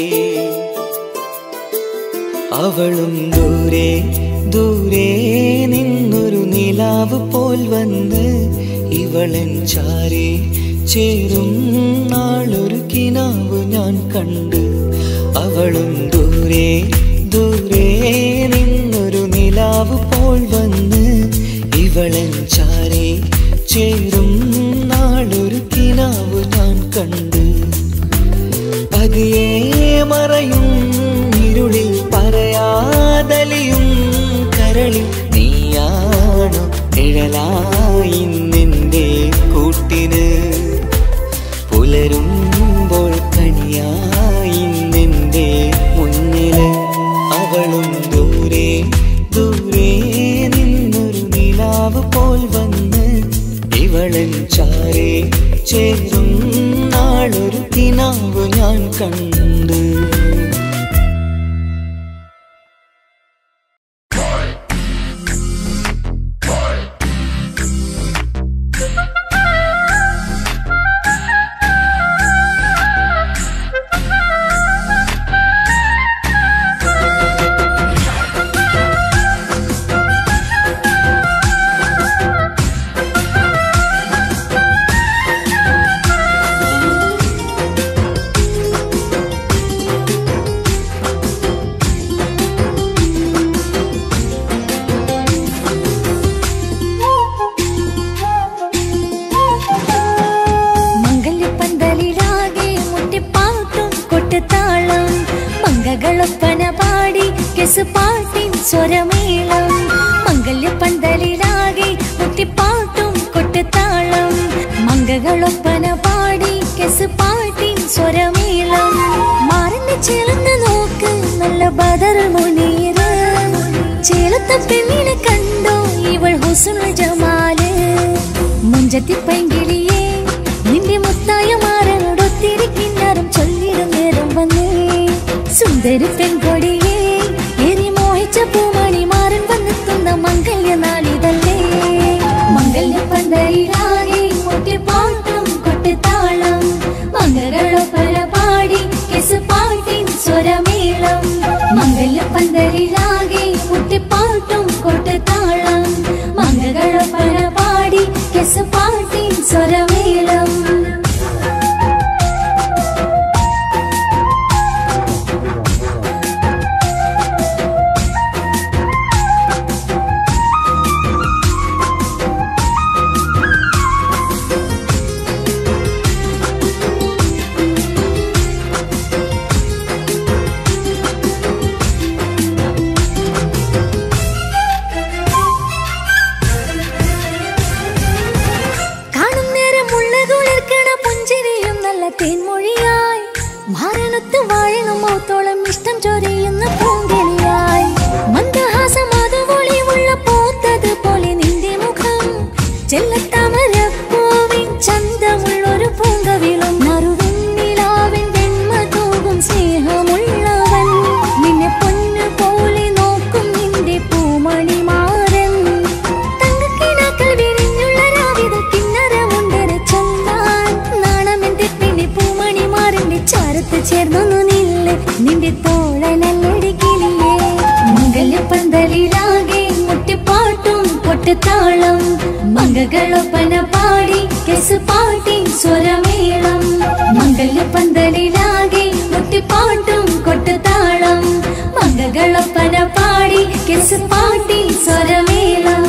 അവളും ദൂരെ ദൂരെ നിന്നൊരു നിലാവ് പോൽ വന്ന് ഇവളൻ ചാരേ ചേരും നാളൊരു കിനാവ് ഞാൻ കണ്ട് അവളും ദൂരെ ദൂരെ നിന്നൊരു നിലാവ് പോൽ വന്ന് ഇവളൻ ചാരേ ചേരും നാളൊരു കിനാവ് ഞാൻ കണ്ട് പതിയെ മറയും ഇരുളിൽ പറയാതലിയും കരളിൽ നീയാണോ നിഴലായി നിന്റെ കൂട്ടിന് പുലരുമ്പോൾ കണിയായി നിന്റെ മുന്നില് പോലെ ചേരും നാളൊരു കിനാവ് ഞാൻ കണ്ട്. മംഗളൊപ്പന പാടി കെസുപാട്ടിൻ സ്വരമേളം മംഗല്യപ്പന്തലിലാകെ മുട്ടിപ്പാട്ടും കൊട്ടുതാളം മംഗളൊപ്പന പാടി കെസുപാട്ടിൻ സ്വരമേളം മാറിന്റെ ചേലന്ന് നോക്ക് നല്ല ബദർ മുനീറ് ചേലത്ത പെണ്ണിനെ കണ്ടോ ഇവൾ ഹുസ്നുൽ ജമാല് മുഞ്ചത്തി പൈങ്കിളിയെ നിന്റെ മുത്തായ മാറനോടൊത്തിരി കിന്നാരം ചൊല്ലിടും നേരം വന്നേ സുന്ദരി പെൺകൊടിയെ എരി മോഹിച്ച പൂമണി മാറൻ വന്നെത്തുന്ന മംഗല്യ നാളിതല്ലേ മംഗല്യപ്പന്തലിലാകെ മുട്ടിപ്പാട്ടും കൊട്ടുതാളം മംഗളൊപ്പന പാടി കെസുപാട്ടിൻ സ്വരമേളം മംഗല്യപ്പന്തലിലാകെ മുട്ടിപ്പാട്ടും കൊട്ടുതാളം മംഗളൊപ്പന പാടി കെസുപാട്ടിൻ സ്വരമേളം. തേൻമൊഴിയായി മാരണത്ത് വാഴണം മൗത്തോളം ഇഷ്ടം ചൊരിയുന്ന പൂങ്കിളിയായി മന്ദഹാസമാതുവൊളിവുള്ള പോത്തത് പോലെ നിന്റെ മുഖം ചെല്ലത്താമരപ്പൂവിൻ ചന്തമുള്ളൊരു പൂങ്കവിളും നറുവെണ്ണിലാവിൻ വെണ്മ തൂകും സ്നേഹമുള്ളവൻ നിന്നെ പൊന്നു പോലെ നോക്കും നിന്റെ പൂമണി മാറൻ തങ്കക്കിനാക്കൾ വിരിഞ്ഞുള്ള രാവിത കിന്നരമുണ്ടരെ ചൊല്ലാൻ നാണമെന്റെ പൂമണി മാറിന്റെ ചാരത്ത് ചേർന്നൊന്നു നില്ല് നിന്റെ തോഴനല്ലടി കിളിയേ മംഗല്യപ്പന്തലിലാകെ മുട്ടിപ്പാട്ടും കൊട്ടുതാളം മംഗളൊപ്പന പാടി കെസുപാട്ടിൻ സ്വരമേളം മംഗല്യപ്പന്തലിലാകെ മുട്ടിപ്പാട്ടും കൊട്ടുതാളം മംഗളൊപ്പന പാടി കെസുപാട്ടിൻ സ്വരമേളം.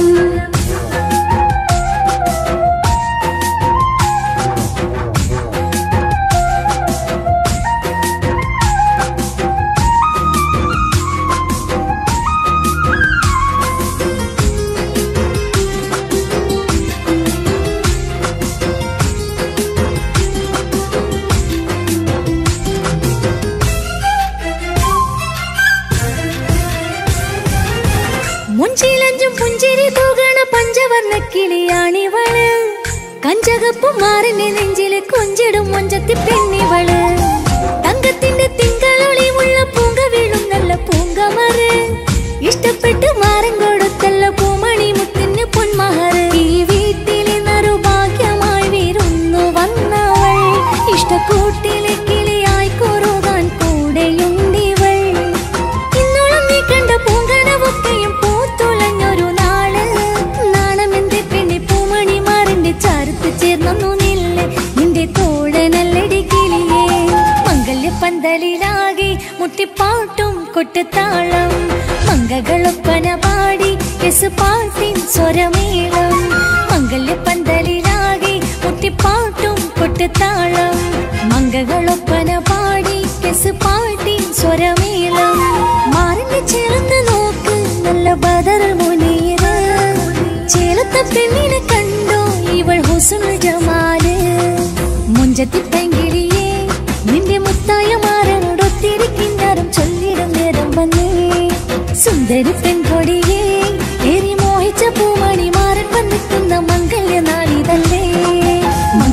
മുഞ്ചിലഞ്ചും പുഞ്ചിരി തൂകണ പഞ്ചവർണ്ണ കിളിയാണിവള് കഞ്ചകപ്പും മാറിന്റെ നെഞ്ചില് കൊഞ്ചിടും മൊഞ്ചത്തി പെണ്ണിവള് തങ്കത്തിന്റെ തിങ്കളൊളിവുള്ള പൂങ്ക വീഴും നല്ല പൂങ്കമറ് ഇഷ്ടപ്പെട്ട് മാറൻ കൊടുത്തല്ല പൂമണി മുത്തിന് പൊന്മഹറ് ഈ വീട്ടിലെ നറുഭാഗ്യമായി വീരുന്നു വന്നവൾ ഇഷ്ടക്കൂട്ടിലെ കിളിയായി കുറുകാൻ കൂടെയുണ്ടിവൾ ഇന്നോളം നീ കണ്ട പൂങ്കനവൊക്കെയും പൂത്തുളഞ്ഞൊരു നാള് നാണമെന്റെ പെണ്ണി പൂമണി മാറിന്റെ ചാരത്ത് ചേർന്നു നില്ല് നിന്റെ തോഴനല്ലടി കിളിയേ മംഗല്യപ്പന്തലിലാകെ മുട്ടിപ്പാട്ടും കൊട്ടുതാളം മംഗളൊപ്പന പാടി കെസുപാട്ടിൻ സ്വരമേളം മംഗല്യപ്പന്തലിലാകെ മുട്ടിപ്പാട്ടും കൊട്ടുതാളം മംഗളൊപ്പന പാടി കെസുപാട്ടിൻ സ്വരമേളം മാറിന്റെ ചേർന്ന് നോക്ക് നല്ല ബദർ മുനീറ് ചേലത്ത പെണ്ണിനെ കണ്ടോ ഇവൾ ഹുസ്നുൽ ജമാല് മുഞ്ചത്തി പൈങ്കിളിയെ നിന്റെ മുത്തായ മാറനോടൊത്തിരി കിന്നാരം ചൊല്ലിടും നേരം വന്നേ സുന്ദരി പെൺകൊടിയെ ഏറി മോഹിച്ച പൂമണി മാറൻ വന്നെത്തുന്ന മംഗല്യ നാളിതല്ലേ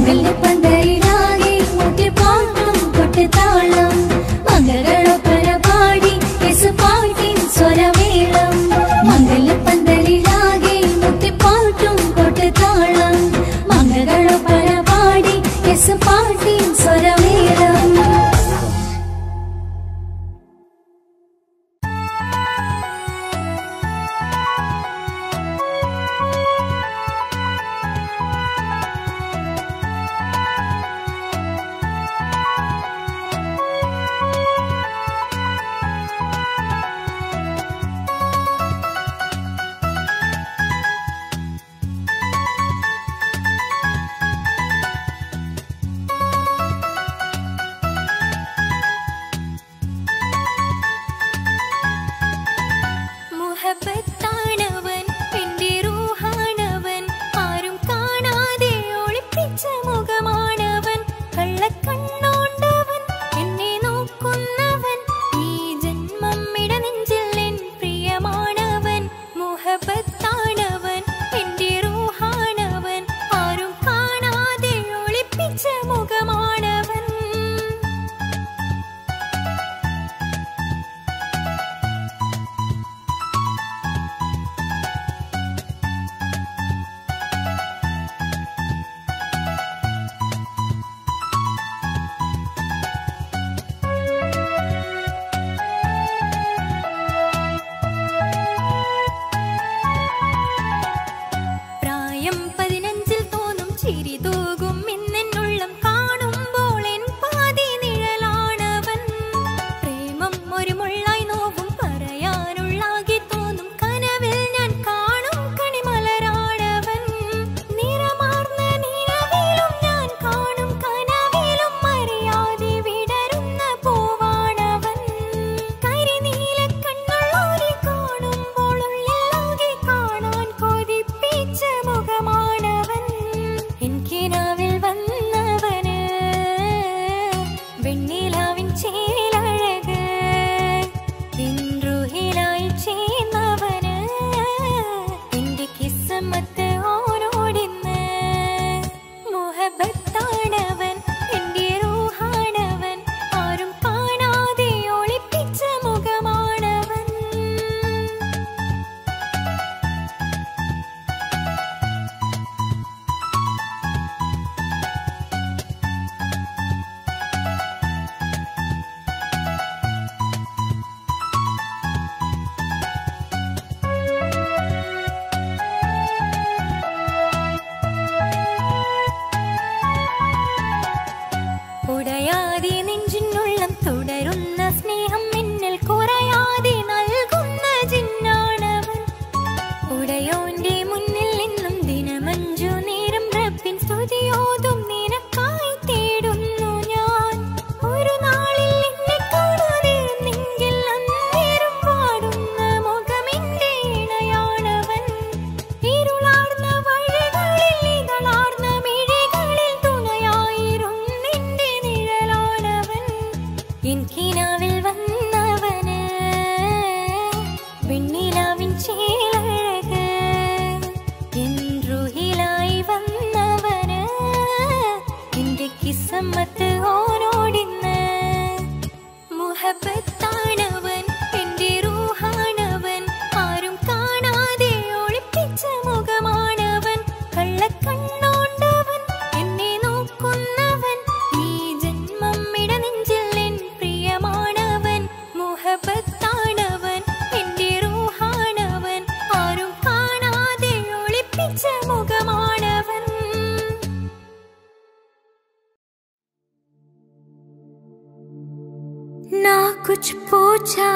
कुछ पूछा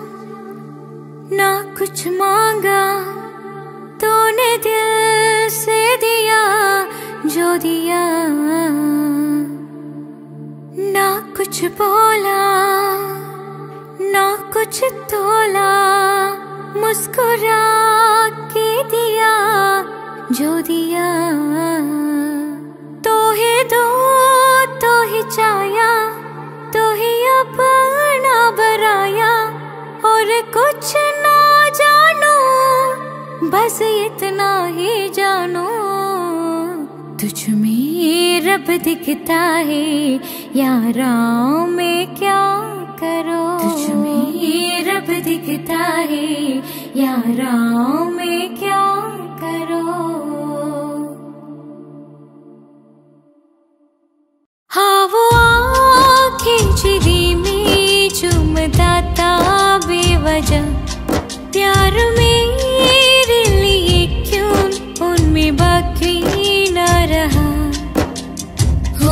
ना कुछ मांगा, तूने दिल से दिया जो दिया। ना कुछ बोला ना कुछ तोला, मुस्कुरा के दिया जो दिया। तो ही दो तो ही चाया, तो ही अपना बराया, और कुछ ना जानो बस इतना ही जानो। तुझ में रब दिखता है यारा में क्या करो। तुझ में रब दिखता है यारा में क्या करो। हाँ वो आँखें चिरी में चुमता था बेवजह, प्यार मेरे लिए क्यों उनमें बाकी न रहा। हो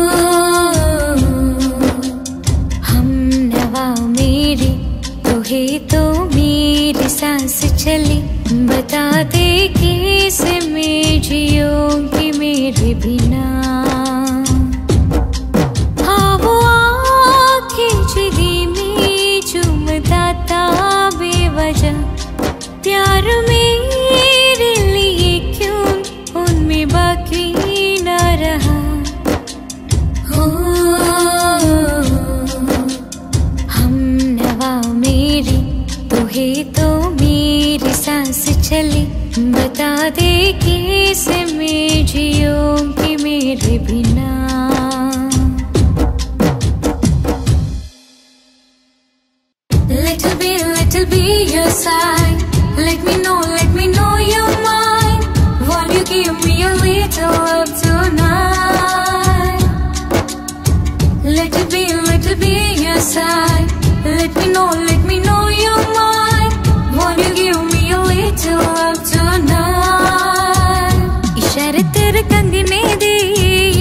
हम नवा मेरे तो है तो मेरी सांस चली, बता दे कैसे मैं जियूंगी मेरे बिना। हाँ वो आँखें चिरी में चुमता था बेवजह, प्यार मेरे लिए क्यों उनमें बाकी न रहा। हो हम नवा मेरी तो है तो मेरी सांस चली, बता दे कैसे मैं जियूंगी मेरे बिना। Little be your side. Let me know you're mine. Won't you give me a little love tonight? Little be your side. Let me know you're mine. Won't you give me a little love tonight? इशारे तेरे कंगने दे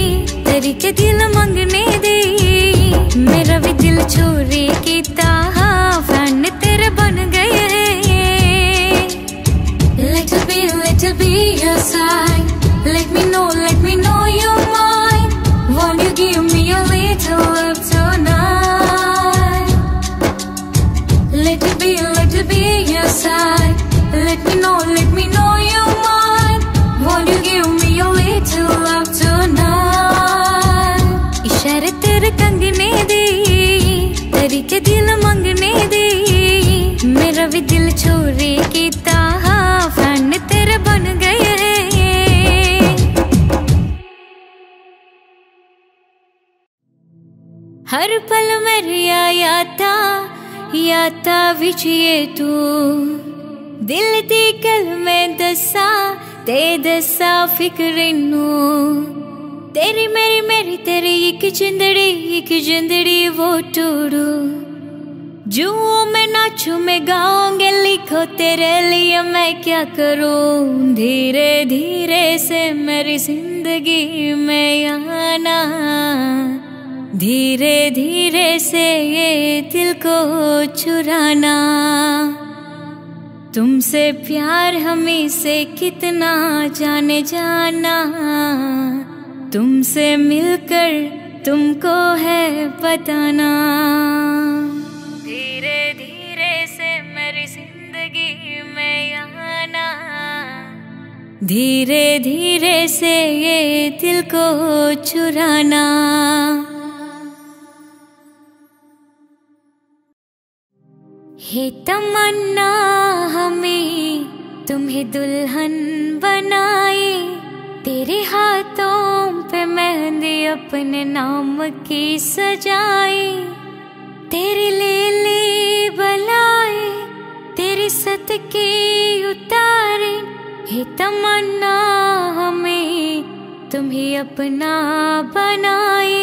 कर तेरे कंगने दे, तेरी के दिल मंगने दे, मेरा भी दिल छोरे की ताहा फैन तेरे बन गए हैं। हर पल मेरी याता विच ये तू दिल दी गल में दसा ते दसा फिक्र नू, तेरी मेरी तेरी एक जिंदड़ी वो टूडू, जो मैं नाचू मैं गाऊंगे लिखो तेरे लिए मैं क्या करूं, धीरे धीरे से मेरी जिंदगी में आना, धीरे धीरे से ये दिल को चुराना, तुमसे प्यार हमें से कितना जाने जाना, तुमसे मिलकर तुमको है बताना, धीरे धीरे से मेरी जिंदगी में आना, धीरे धीरे से ये दिल को चुराना। हे तमन्ना हमें तुम्हें दुल्हन बनाए, तेरे हाथों पे मेहंदी अपने नाम की सजाए, तेरी ले बलाए तेरी सदके उतारे, हे तमन्ना हमें तुम्हें अपना बनाए,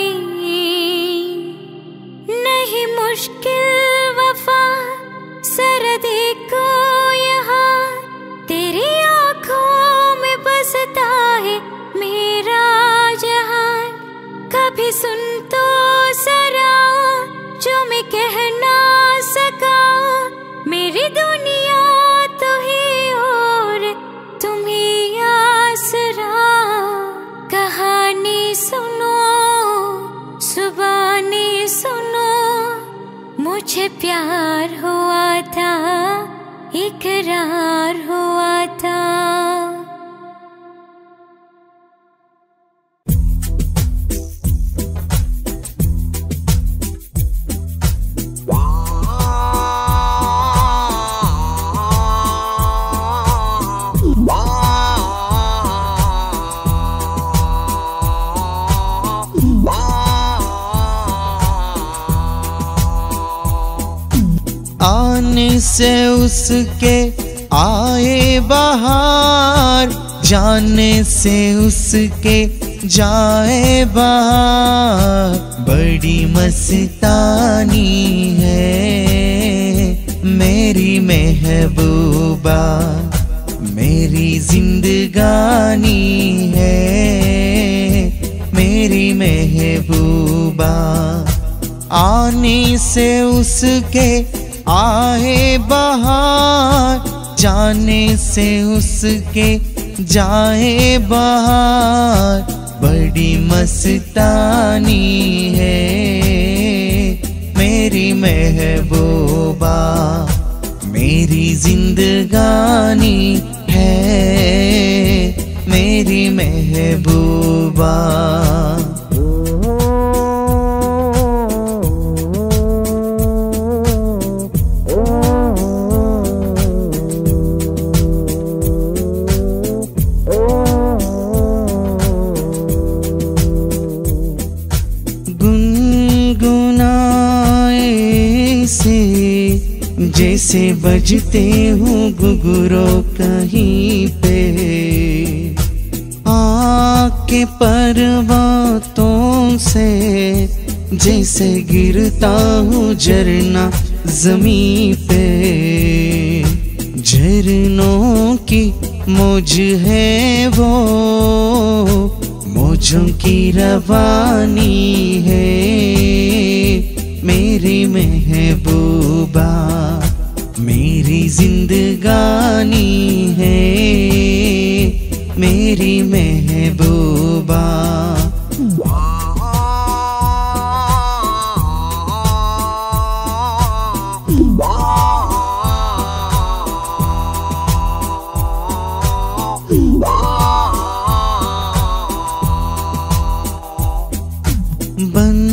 नहीं मुश्किल वफा सरदी को यहाँ, तेरी आँखों में बसता है मेरा जहान, कभी सुन तो सरा जो मैं कह ना सका, मेरी दुनिया तो ही और तुम ही आसरा, कहानी सुनो जुबानी सुनो, मुझे प्यार हुआ था इकरार हुआ था। आने से उसके आए बहार, जाने से उसके जाए बहार, बड़ी मस्तानी है मेरी महबूबा, मेरी जिंदगानी है मेरी महबूबा, आने से उसके आए बहार, जाने से उसके जाए बहार, बड़ी मस्तानी है मेरी महबूबा, मेरी जिंदगानी है मेरी महबूबा। जैसे बजते हूँ घुघुरो कहीं पे, आके पर्वतों से जैसे गिरता हूँ झरना ज़मीं पे, झरनों की मौज है वो, मौजों की रवानी है मेरी महबूबा, मेरी जिंदगानी है मेरी महबूबा। बन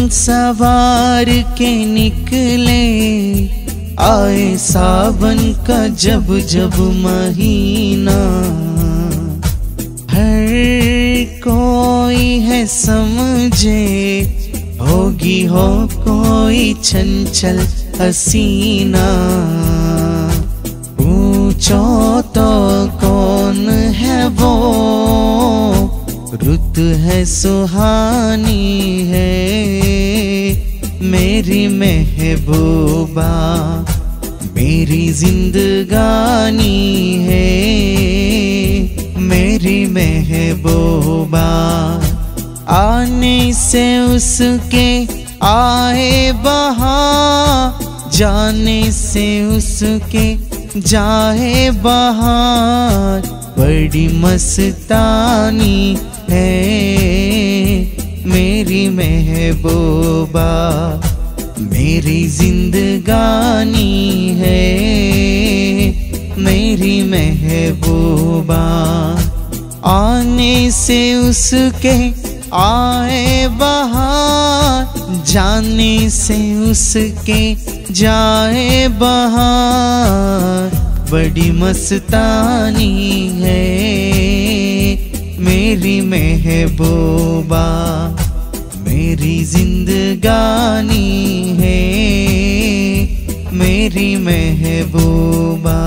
सवार के निकले, आए सावन का जब जब महीना। हर कोई है समझे, होगी हो कोई चंचल हसीना। पूछो तो कौन है वो, रुत है सुहानी है मेरी महबूबा, मेरी जिंदगानी है मेरी महबूबा। आने से उसके आए बहार, जाने से उसके जाए बहार। बड़ी मस्तानी है मेरी महबूबा, मेरी जिंदगानी है मेरी महबूबा। आने से उसके आए बहार, जाने से उसके जाए बहार। बड़ी मस्तानी है मेरी महबूबा, मेरी जिंदगानी है मेरी महबूबा।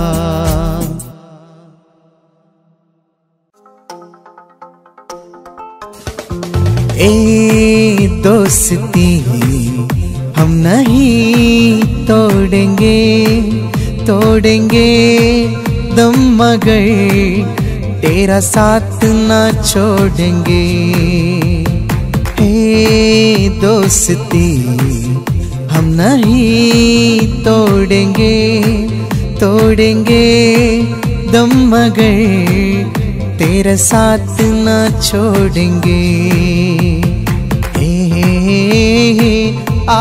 ए दोस्ती हम नहीं तोड़ेंगे, तोड़ेंगे दम मगर तेरा साथ ना छोड़ेंगे। हे दोस्ती हम नहीं तोड़ेंगे, तोड़ेंगे दम मगर तेरा साथ ना छोड़ेंगे। आ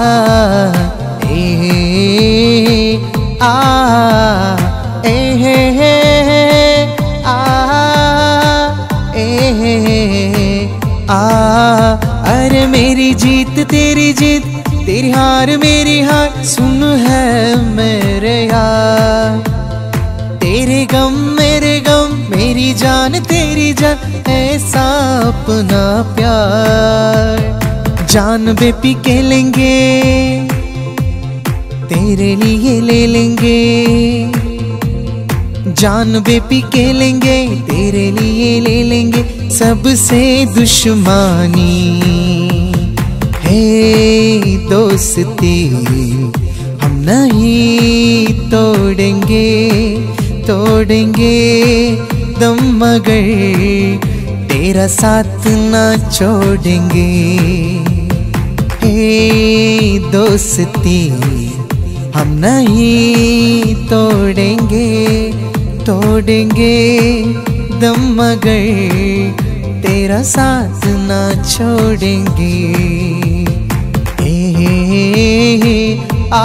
अरे मेरी जीत तेरी जीत, तेरी हार मेरी हार। सुन है मेरे यार, तेरे गम मेरे गम, मेरी जान तेरी जान, ऐसा अपना प्यार। जान बेपी के लेंगे, तेरे लिए ले लेंगे। जान बेपी के लेंगे, तेरे लिए ले लेंगे। सबसे दुश्मनी है दोस्ती हम नहीं तोड़ेंगे, तोड़ेंगे दम मगर तेरा साथ ना छोड़ेंगे। हे दोस्ती हम नहीं तोड़ेंगे, तोड़ेंगे दम मगर तेरा साथ ना छोड़ेंगे। आ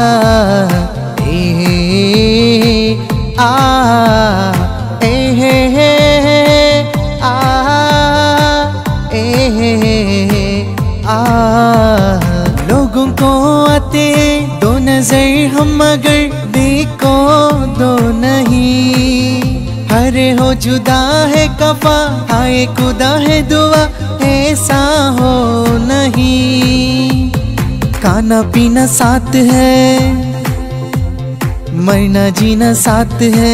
लोगों को आते दो नजर हम मगर देखो दो नहीं। हरे हो जुदा है कफा, आए खुदा है दुआ, ऐसा हो नहीं। खाना पीना साथ है, मरना जीना साथ है।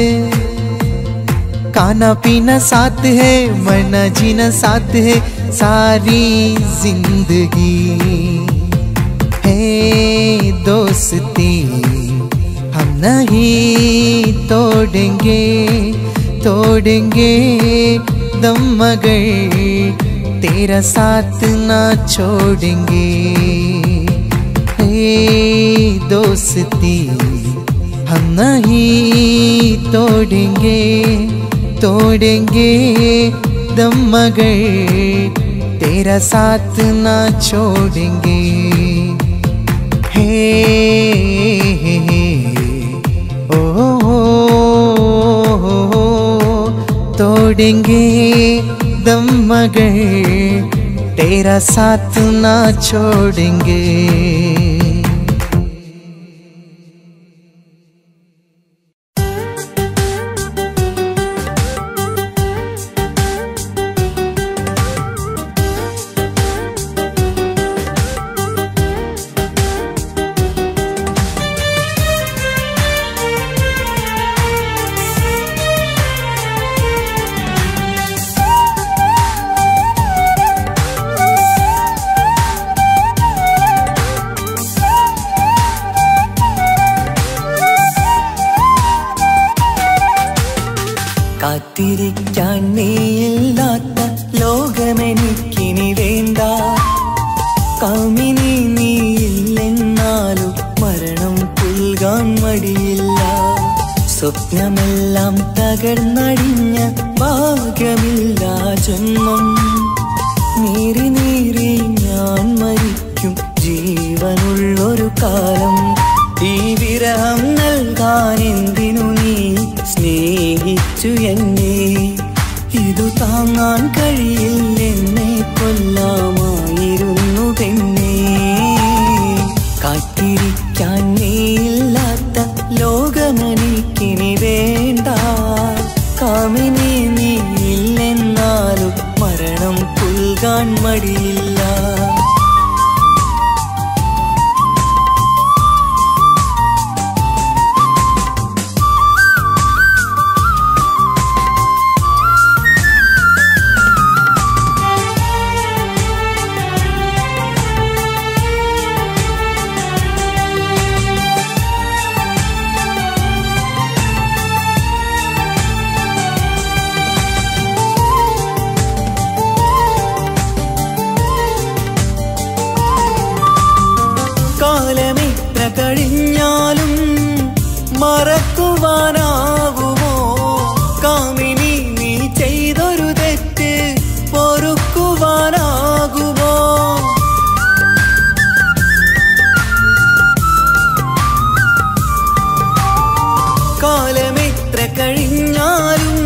खाना पीना साथ है, मरना जीना साथ है, सारी जिंदगी है दोस्ती हम नहीं तोड़ेंगे, तोड़ेंगे दम मगर तेरा साथ ना छोड़ेंगे। हे दोस्ती हम नहीं तोड़ेंगे, तोड़ेंगे दम मगर तेरा साथ ना छोड़ेंगे। हे ओ तोड़ेंगे दम मगर तेरा साथ ना छोड़ेंगे। കാത്തിരിക്കാൻ നീയില്ലാത്ത ലോകമെനിക്കിനി വേണ്ട. കാമിനി നീയില്ലെന്നാലും മരണം പുൽകാൻ മടിയില്ല. സ്വപ്നമെല്ലാം തകർന്നടിഞ്ഞ ഭാഗ്യമില്ല ജന്മം. നീറി നീറി ഞാൻ മരിക്കും ജീവനുള്ളൊരു കാലം. ഈ വിരഹം നൽകാൻ എന്തിനു നീ സ്നേഹിച്ചു എന്നെ? ഇതു താങ്ങാൻ കഴിയില്ലെന്നെ കൊല്ലാമായിരുന്നു പെണ്ണേ. കാത്തിരിക്കാൻ നീയില്ലാത്ത ലോകമെനിക്കിനി വേണ്ട. കാമിനി നീയില്ലെന്നാലും മരണം പുൽകാൻ മടിയില്ല. കാലമെത്ര കഴിഞ്ഞാലും മറക്കുവാനാകുമോ? കാമിനി നീ ചെയ്തൊരു തെറ്റ് പൊറുക്കുവാനാകുമോ? കാലമെത്ര കഴിഞ്ഞാലും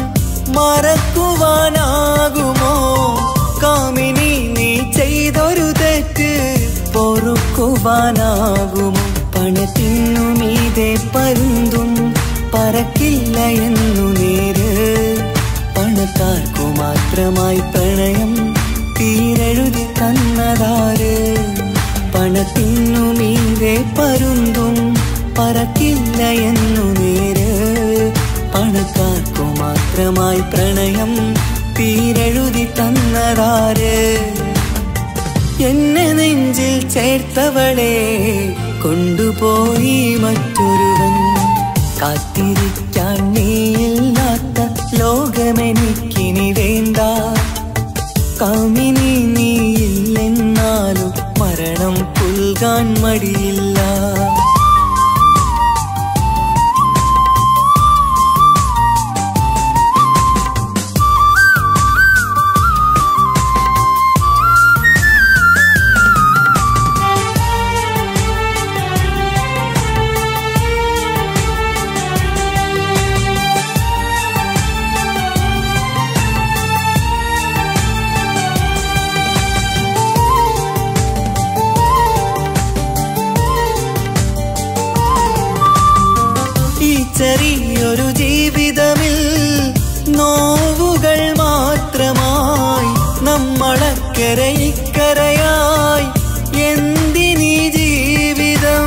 മറക്കുവാനാകുമോ? കാമിനി നീ ചെയ്തൊരു തെറ്റ് പൊറുക്കുവാനാകുമോ? പണത്തിനു മീതെ പരുന്തും പറക്കില്ല എന്നു നേര്. പണക്കാർക്കു മാത്രമായി പ്രണയം തീരെഴുതി തന്നതാര്? പണത്തിനു മീതെ പരുന്തും പറക്കില്ല എന്നു നേര്. പണക്കാർക്കു മാത്രമായി പ്രണയം തീരെഴുതി തന്നതാര്? എന്നെ നെഞ്ചിൽ ചേർത്തവളെ കൊണ്ടുപോയി മറ്റൊരുവൻ. കാത്തിരിക്കാൻ നീയില്ലാത്ത ലോകമെനിക്കിനി വേണ്ട. കാമിനി നീയില്ലെന്നാലും മരണം പുൽകാൻ മടിയില്ല. ചെറിയൊരു ജീവിതമിൽ നോവുകൾ മാത്രമായി നമ്മളക്കരെ ഇക്കരയായി എന്തിനീ ജീവിതം?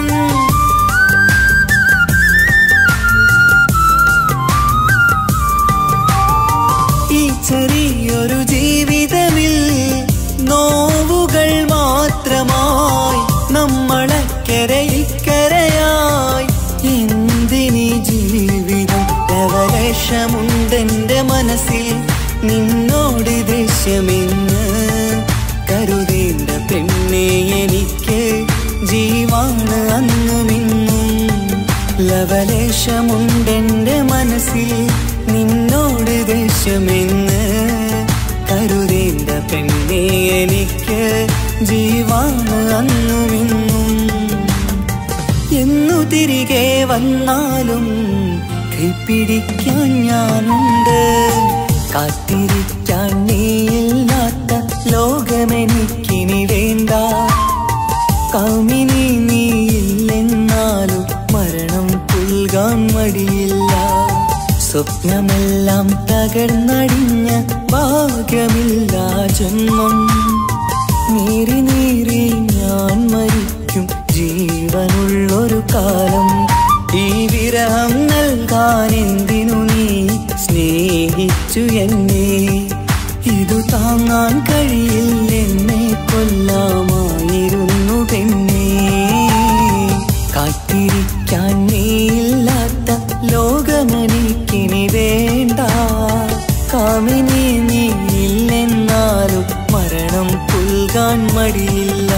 ഈ ചെറിയൊരു ജീവിതമിൽ നോവുകൾ മാത്രമായി നമ്മളക്കരെ ഇക്കരയായി എന്തിനീ ജീവിതം? ലവലേശമുണ്ടെന്റെ മനസ്സിൽ നിന്നോട് ദേഷ്യമെന്ന് കരുതേണ്ട പെണ്ണെ എനിക്ക് ജീവാണ് അന്നുമിന്നും. ലവലേശമുണ്ടെന്റെ മനസ്സിൽ നിന്നോട് ദേഷ്യമെന്ന് കരുതേണ്ട പെണ്ണെ എനിക്ക് ജീവാണ് അന്നുമിന്നും. എന്നു തിരികെ വന്നാലും കൈപ്പിടിക്കാൻ ഞാനുണ്ട്. കാത്തിരിക്കാൻ നീയില്ലാത്ത ലോകം ലോകമെനിക്കിനി വേണ്ട. കാമിനി നീയില്ലെന്നാലും മരണം പുൽകാൻ മടിയില്ല. സ്വപ്നമെല്ലാം തകർന്നടിഞ്ഞ ഭാഗ്യമില്ല ജന്മം. നീറി നീറി ഞാൻ മരിക്കും ജീവനുള്ളൊരു കാലം. ഈ വിരഹം നൽകാൻ എന്തിനു നീ സ്നേഹിച്ചു എന്നെ? ഇതു താങ്ങാൻ കഴിയില്ലെന്നെ കൊല്ലാമായിരുന്നു പെണ്ണേ. കാത്തിരിക്കാൻ നീയില്ലാത്ത ലോകമെനിക്കിനി വേണ്ട. കാമിനി നീയില്ലെന്നാലും മരണം പുൽകാൻ മടിയില്ല.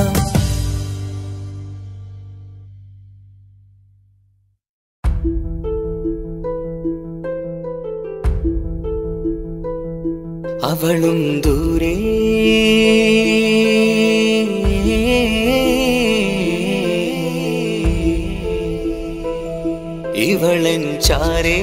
അവളും ദൂരെ ഇവളൻ ചാരേ.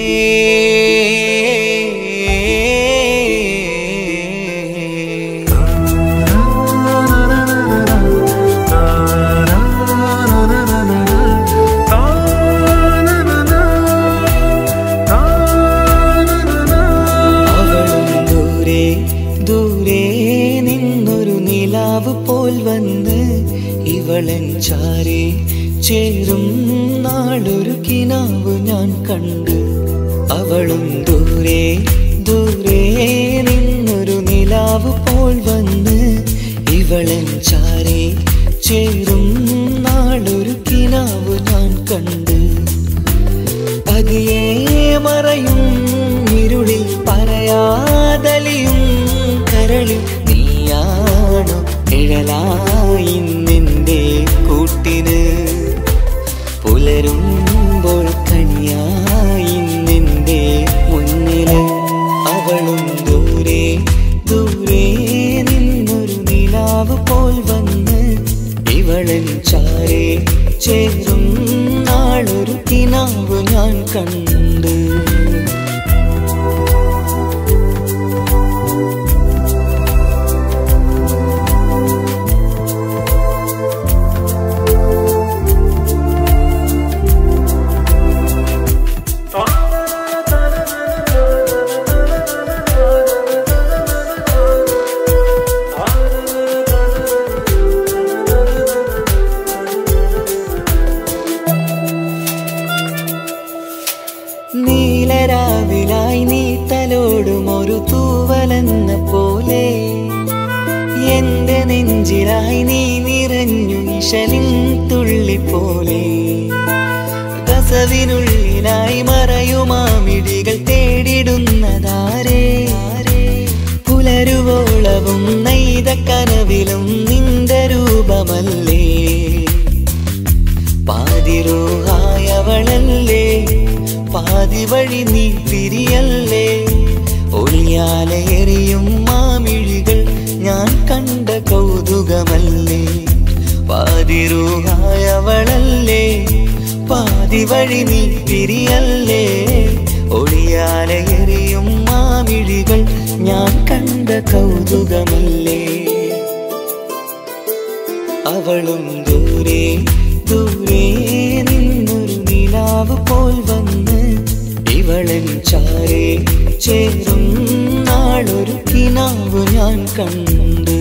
പോൽ വന്ന് ഇവളൻ ചാരേ ചേരും നാളൊരു കിനാവ് ഞാൻ കണ്ട്. അവളും ദൂരെ ദൂരെ നിന്നൊരു നിലാവ് പോൽ വന്ന് ഇവളൻ ചാരേ ചേരും നാളൊരു കിനാവ് ഞാൻ കണ്ട്. പതിയെ മറയും ഇരുളിൽ പറയാതലിയും കരളിൽ നീയാണോ നിഴലായി നിന്റെ കൂട്ടിന്. പുലരുമ്പോൾ കണിയായി നിന്റെ മുന്നില്. അവളും ദൂരെ ദൂരെ നിന്നൊരു നിലാവ് പോൽ വന്ന് ഇവളൻ ചാരേ ചേരും നാളൊരു കിനാവ് ഞാൻ കണ്ട്. നീലരാവിലായി നീ തലോടും ഒരു തൂവലെന്ന പോലെ എന്റെ നെഞ്ചിലായി നീ നിറഞ്ഞു ഇശലിൻ തുള്ളി പോലെ. കസവിനുള്ളിലായി മറയുമാമിടികൾ തേടിടുന്നതാരേ. പുലരുവോളവും നെയ്ത കനവിലും നിന്റെ രൂപമല്ലേ. പാതിരൂഹായവളല്ലേ പാതി വഴി നീ തിരിയല്ലേ. ഒളിയാലെ എറിയും മാമിഴികൾ ഞാൻ കണ്ട കൗതുകമല്ലേ. പാതിരൂഹായവളല്ലേ പാതി വഴി നീ തിരിയല്ലേ. ഒളിയാലെ എറിയും മാമിഴികൾ ഞാൻ കണ്ട കൗതുകമല്ലേ. അവളും ദൂരെ ദൂരെ നിന്നൊരു നിലാവ് പോൽ വന്ന് ഇവളൻ ചാരേ ചേരും നാളൊരു കിനാവ് ഞാൻ കണ്ട്.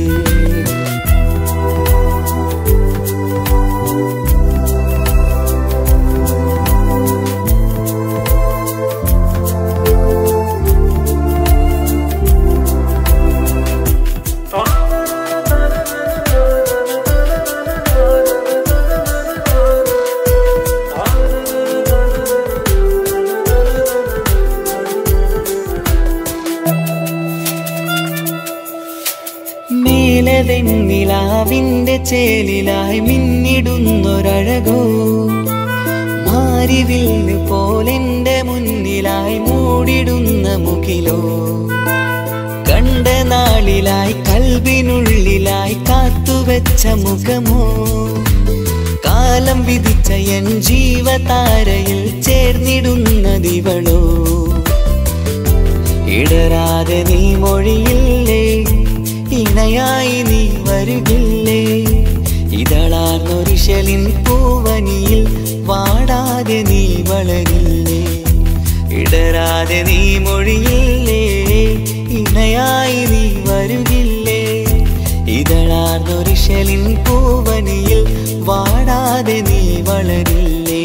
നിലാവിന്റെ ചേലിലായി മിന്നിടുന്നൊരഴകോ. മാരിവില്ല് പോലെന്റെ മുന്നിലായി മൂടിടുന്ന മുകിലോ. കണ്ട നാളിലായി കൽബിനുള്ളിലായി കാത്തുവെച്ച മുഖമോ. കാലം വിധിച്ച എൻ ജീവതാരയിൽ ചേർന്നിടുന്നതിവളോ. ഇടരാതെ നീ മൊഴിയില്ലേ ഇണയായി നീ വരുകില്ലേ? ഇതളാർന്നൊരിശലിൻ പൂവനിയിൽ വാടാതെ നീ വളരില്ലേ? ഇടരാതെ നീ മൊഴിയില്ലേ? ഇണയായി നീ വരുകില്ലേ? ഇതളാർന്നൊരിശലിൻ പൂവനിയിൽ വാടാതെ നീ വളരില്ലേ?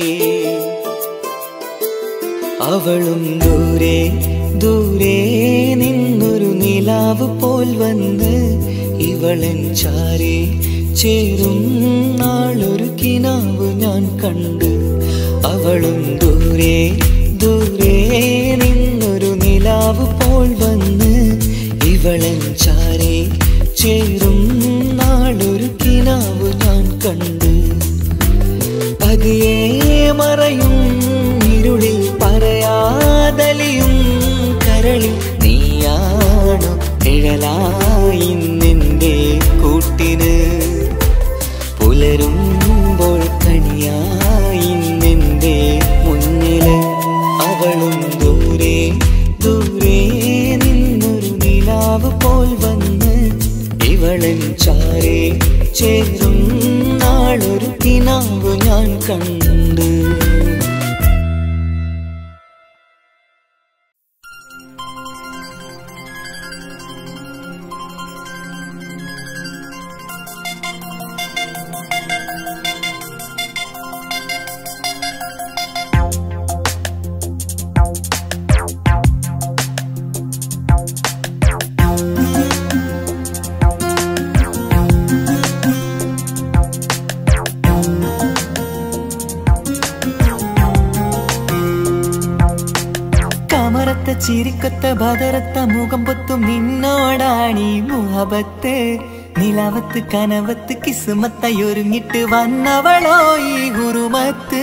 അവളും ദൂരെ ദൂരെ നിന്നൊരു നിലാവ് പോൽ വന്ന് ഇവളൻ ചാരി ചേരും നാളൊരു കിനാവ് ഞാൻ കണ്ട്. അവളും ദൂരെ ദൂരെ നിന്നൊരു നിലാവ് പോൽ വന്ന് ഇവളൻ ചാരി ചേരും നാളൊരു കിനാവ് ഞാൻ കണ്ട്. പതിയെ മറയും ഇരുളിൽ പറയാതലിയും കരളിൽ നീയാണു നിഴലായി നിന്റെ കൂട്ടിന്. പുലരുമ്പോൾ കണിയായി നിന്റെ മുന്നില്. അവളും ദൂരെ ദൂരെ നിന്നൊരു നിലാവ് പോൽ വന്ന് ഇവളൻ ചാരേ ചേരും നാളൊരു കിനാവ് ഞാൻ കണ്ട്. ചിരിക്കൊത്ത ബദറത്ത മുഖം പൊത്തും നിന്നോടാണീ മുഹബത്ത്. നിലവത്ത് കനവത്ത് കിസ്മത്തായി ഒരുങ്ങിട്ട് വന്നവളോ ഈ ഗുരുമത്ത്.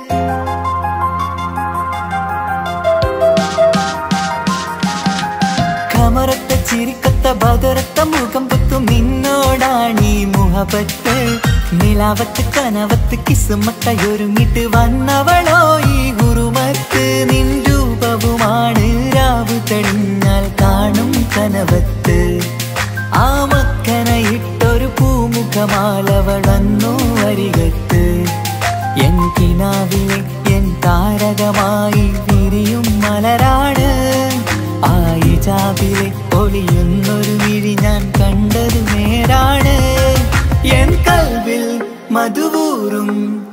കമറത്ത ചിരിക്കൊത്ത ബദറത്ത മുഖം പൊത്തും നിന്നോടാണീ മുഹബത്ത്. നിലവത്ത് കനവത്ത് കിസ്മത്തായി ഒരുങ്ങിട്ട് വന്നവളോ ഈ ഗുരുമത്ത്. നിൻ രൂപവുമാണ് രാവ് തെളിഞ്ഞാൽ കാണും കനവത്ത്. ആ മക്കനയിട്ടൊരു പൂമുഖമാലവളന്നു അരികത്ത്. എൻ കിനാവിലെ എൻ താരകമായി വിരിയും മലരാണ്. ആ ഇജാബിലെ ഒളിയുന്നൊരു മിഴി ഞാൻ കണ്ടത് നേരാണ്. എൻ കൽവിൽ മധുവൂറും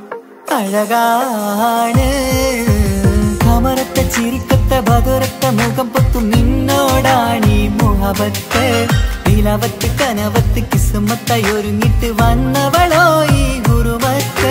അഴകാണ്. കമറത്ത ചിരിക്കത്ത ബദറത്ത മുഖം പൊത്തും നിന്നോടാണീ മുഹബത്ത്. നിലവത്ത് കനവത്ത് കിസ്മത്തായി ഒരുങ്ങിട്ട് വന്നവളോ ഈ ഗുരുമത്ത്.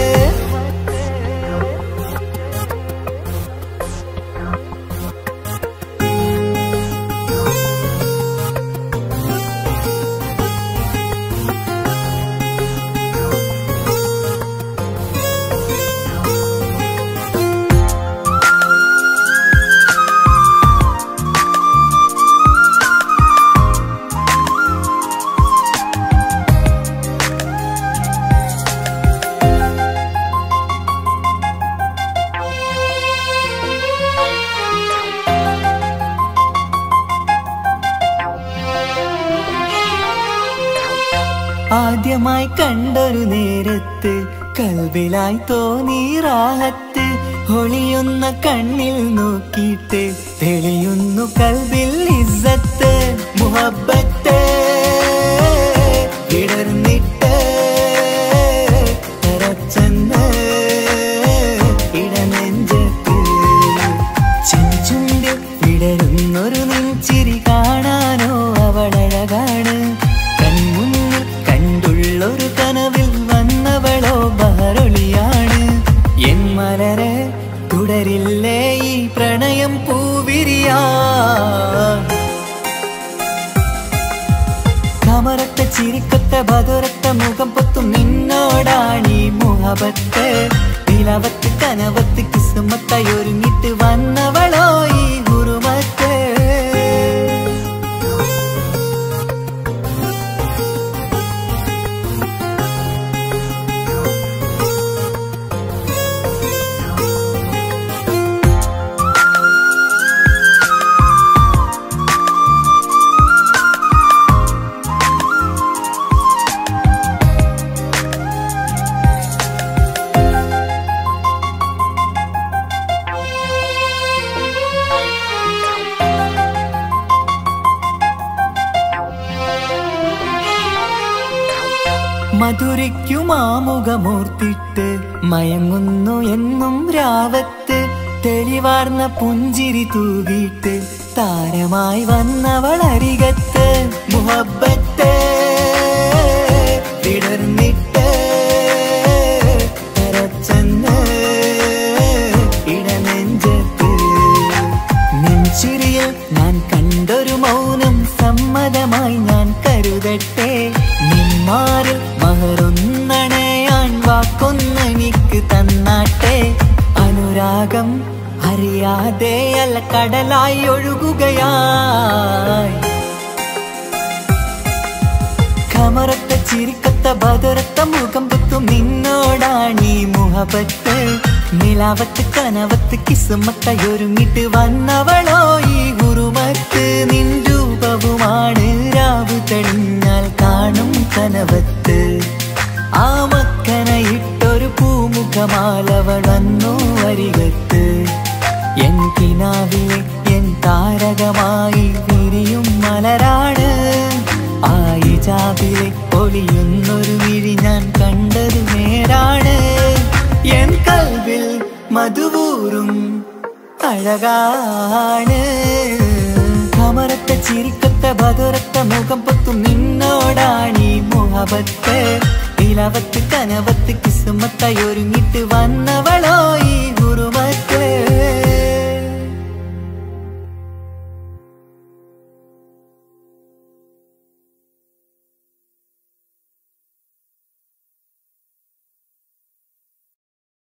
ആദ്യമായി കണ്ടൊരു നേരത്ത് കൽബിലായി തോന്നി റാഹത്ത്. ഒളിയുന്ന കണ്ണിൽ നോക്കിയിട്ട് തെളിയുന്നു കൽബിൽ ഇസ്സത്ത്. മുഹബ്ബത്ത് ഇടർന്നിട്ട് തറച്ചെന്ന് ഇടനെഞ്ചത്ത്. ചെഞ്ചുണ്ട് വിടരുന്നൊരു നെഞ്ചിരി കാണാനോ അവളഴകാണ്. കണ്ടുള്ളൊരു കനവിൽ വന്നവളോ ബഹറൊളിയാണ്. എൻ മലരെ തുടരില്ലേ ഈ പ്രണയം പൂവിരിയാ. കമറത്ത ചിരിക്കൊത്ത ബദറത്ത മുഖം പൊത്തും നിന്നോടാണീ മുഹബത്ത്. നിലവത്ത് കനവത്ത് കിസ്മത്തായി ഒരുങ്ങിട്ട് വന്നവളോ ഈ ഗുരുമത്ത്. മധുരയ്ക്കുമാമുഖമോർത്തിട്ട് മയങ്ങുന്നു എന്നും രാവത്ത് തെളിവാർന്ന പുഞ്ചിരി തൂകിയിട്ട് താരമായി വന്നവൾ അരികത്ത് മുഹബ്ബത്ത് വിടർന്നിട്ട് തരച്ചെന്ന് ഇടനെഞ്ചത്ത് നെഞ്ചിരിയിൽ ഞാൻ കണ്ടൊരു മൗനം സമ്മതമായി ഞാൻ കരുതട്ടെ നിന്മാരിൽ മഹറൊന്നണയാൻ വാക്കൊന്നെനിക്ക് തന്നാട്ടെ അനുരാഗം അറിയാതെ അല്ല കടലായി ഒഴുകുകയായി കമറത്ത ചിരിക്കത്ത ബദറത്ത മുഖം പുത്തും നിന്നോടാണീ മുഹബത്ത് നിലാവത്ത് കനവത്ത് കിസ്മത്തായൊരുങ്ങിട്ട് വന്നവളോ ഈ ഗുരുമത്ത് നിൻ രൂപവുമാണ് രാവ് തെളിഞ്ഞാൽ കാണും കനവത്ത് ആ മക്കനയിട്ടൊരു പൂമുഖമാലവൾ വന്നു അരികത്ത് എൻ കിനാവിലെ എൻ താരകമായി വിരിയും മലരാണ് ആ ഇജാബിലെ ഒളിയുന്നൊരു വിഴി ഞാൻ കണ്ടത് നേരാണ് എൻ കൽവിൽ മധുവൂറും അഴകാണ് കമറത്ത ചിരിക്കത്ത ബദറത്ത മുഖം പൊത്തും നിന്നോടാണീ മുഹബത്ത് നിലവത്ത് കനവത്ത് കിസ്മത്തായൊരുങ്ങിട്ട് വന്നവളോ ഈ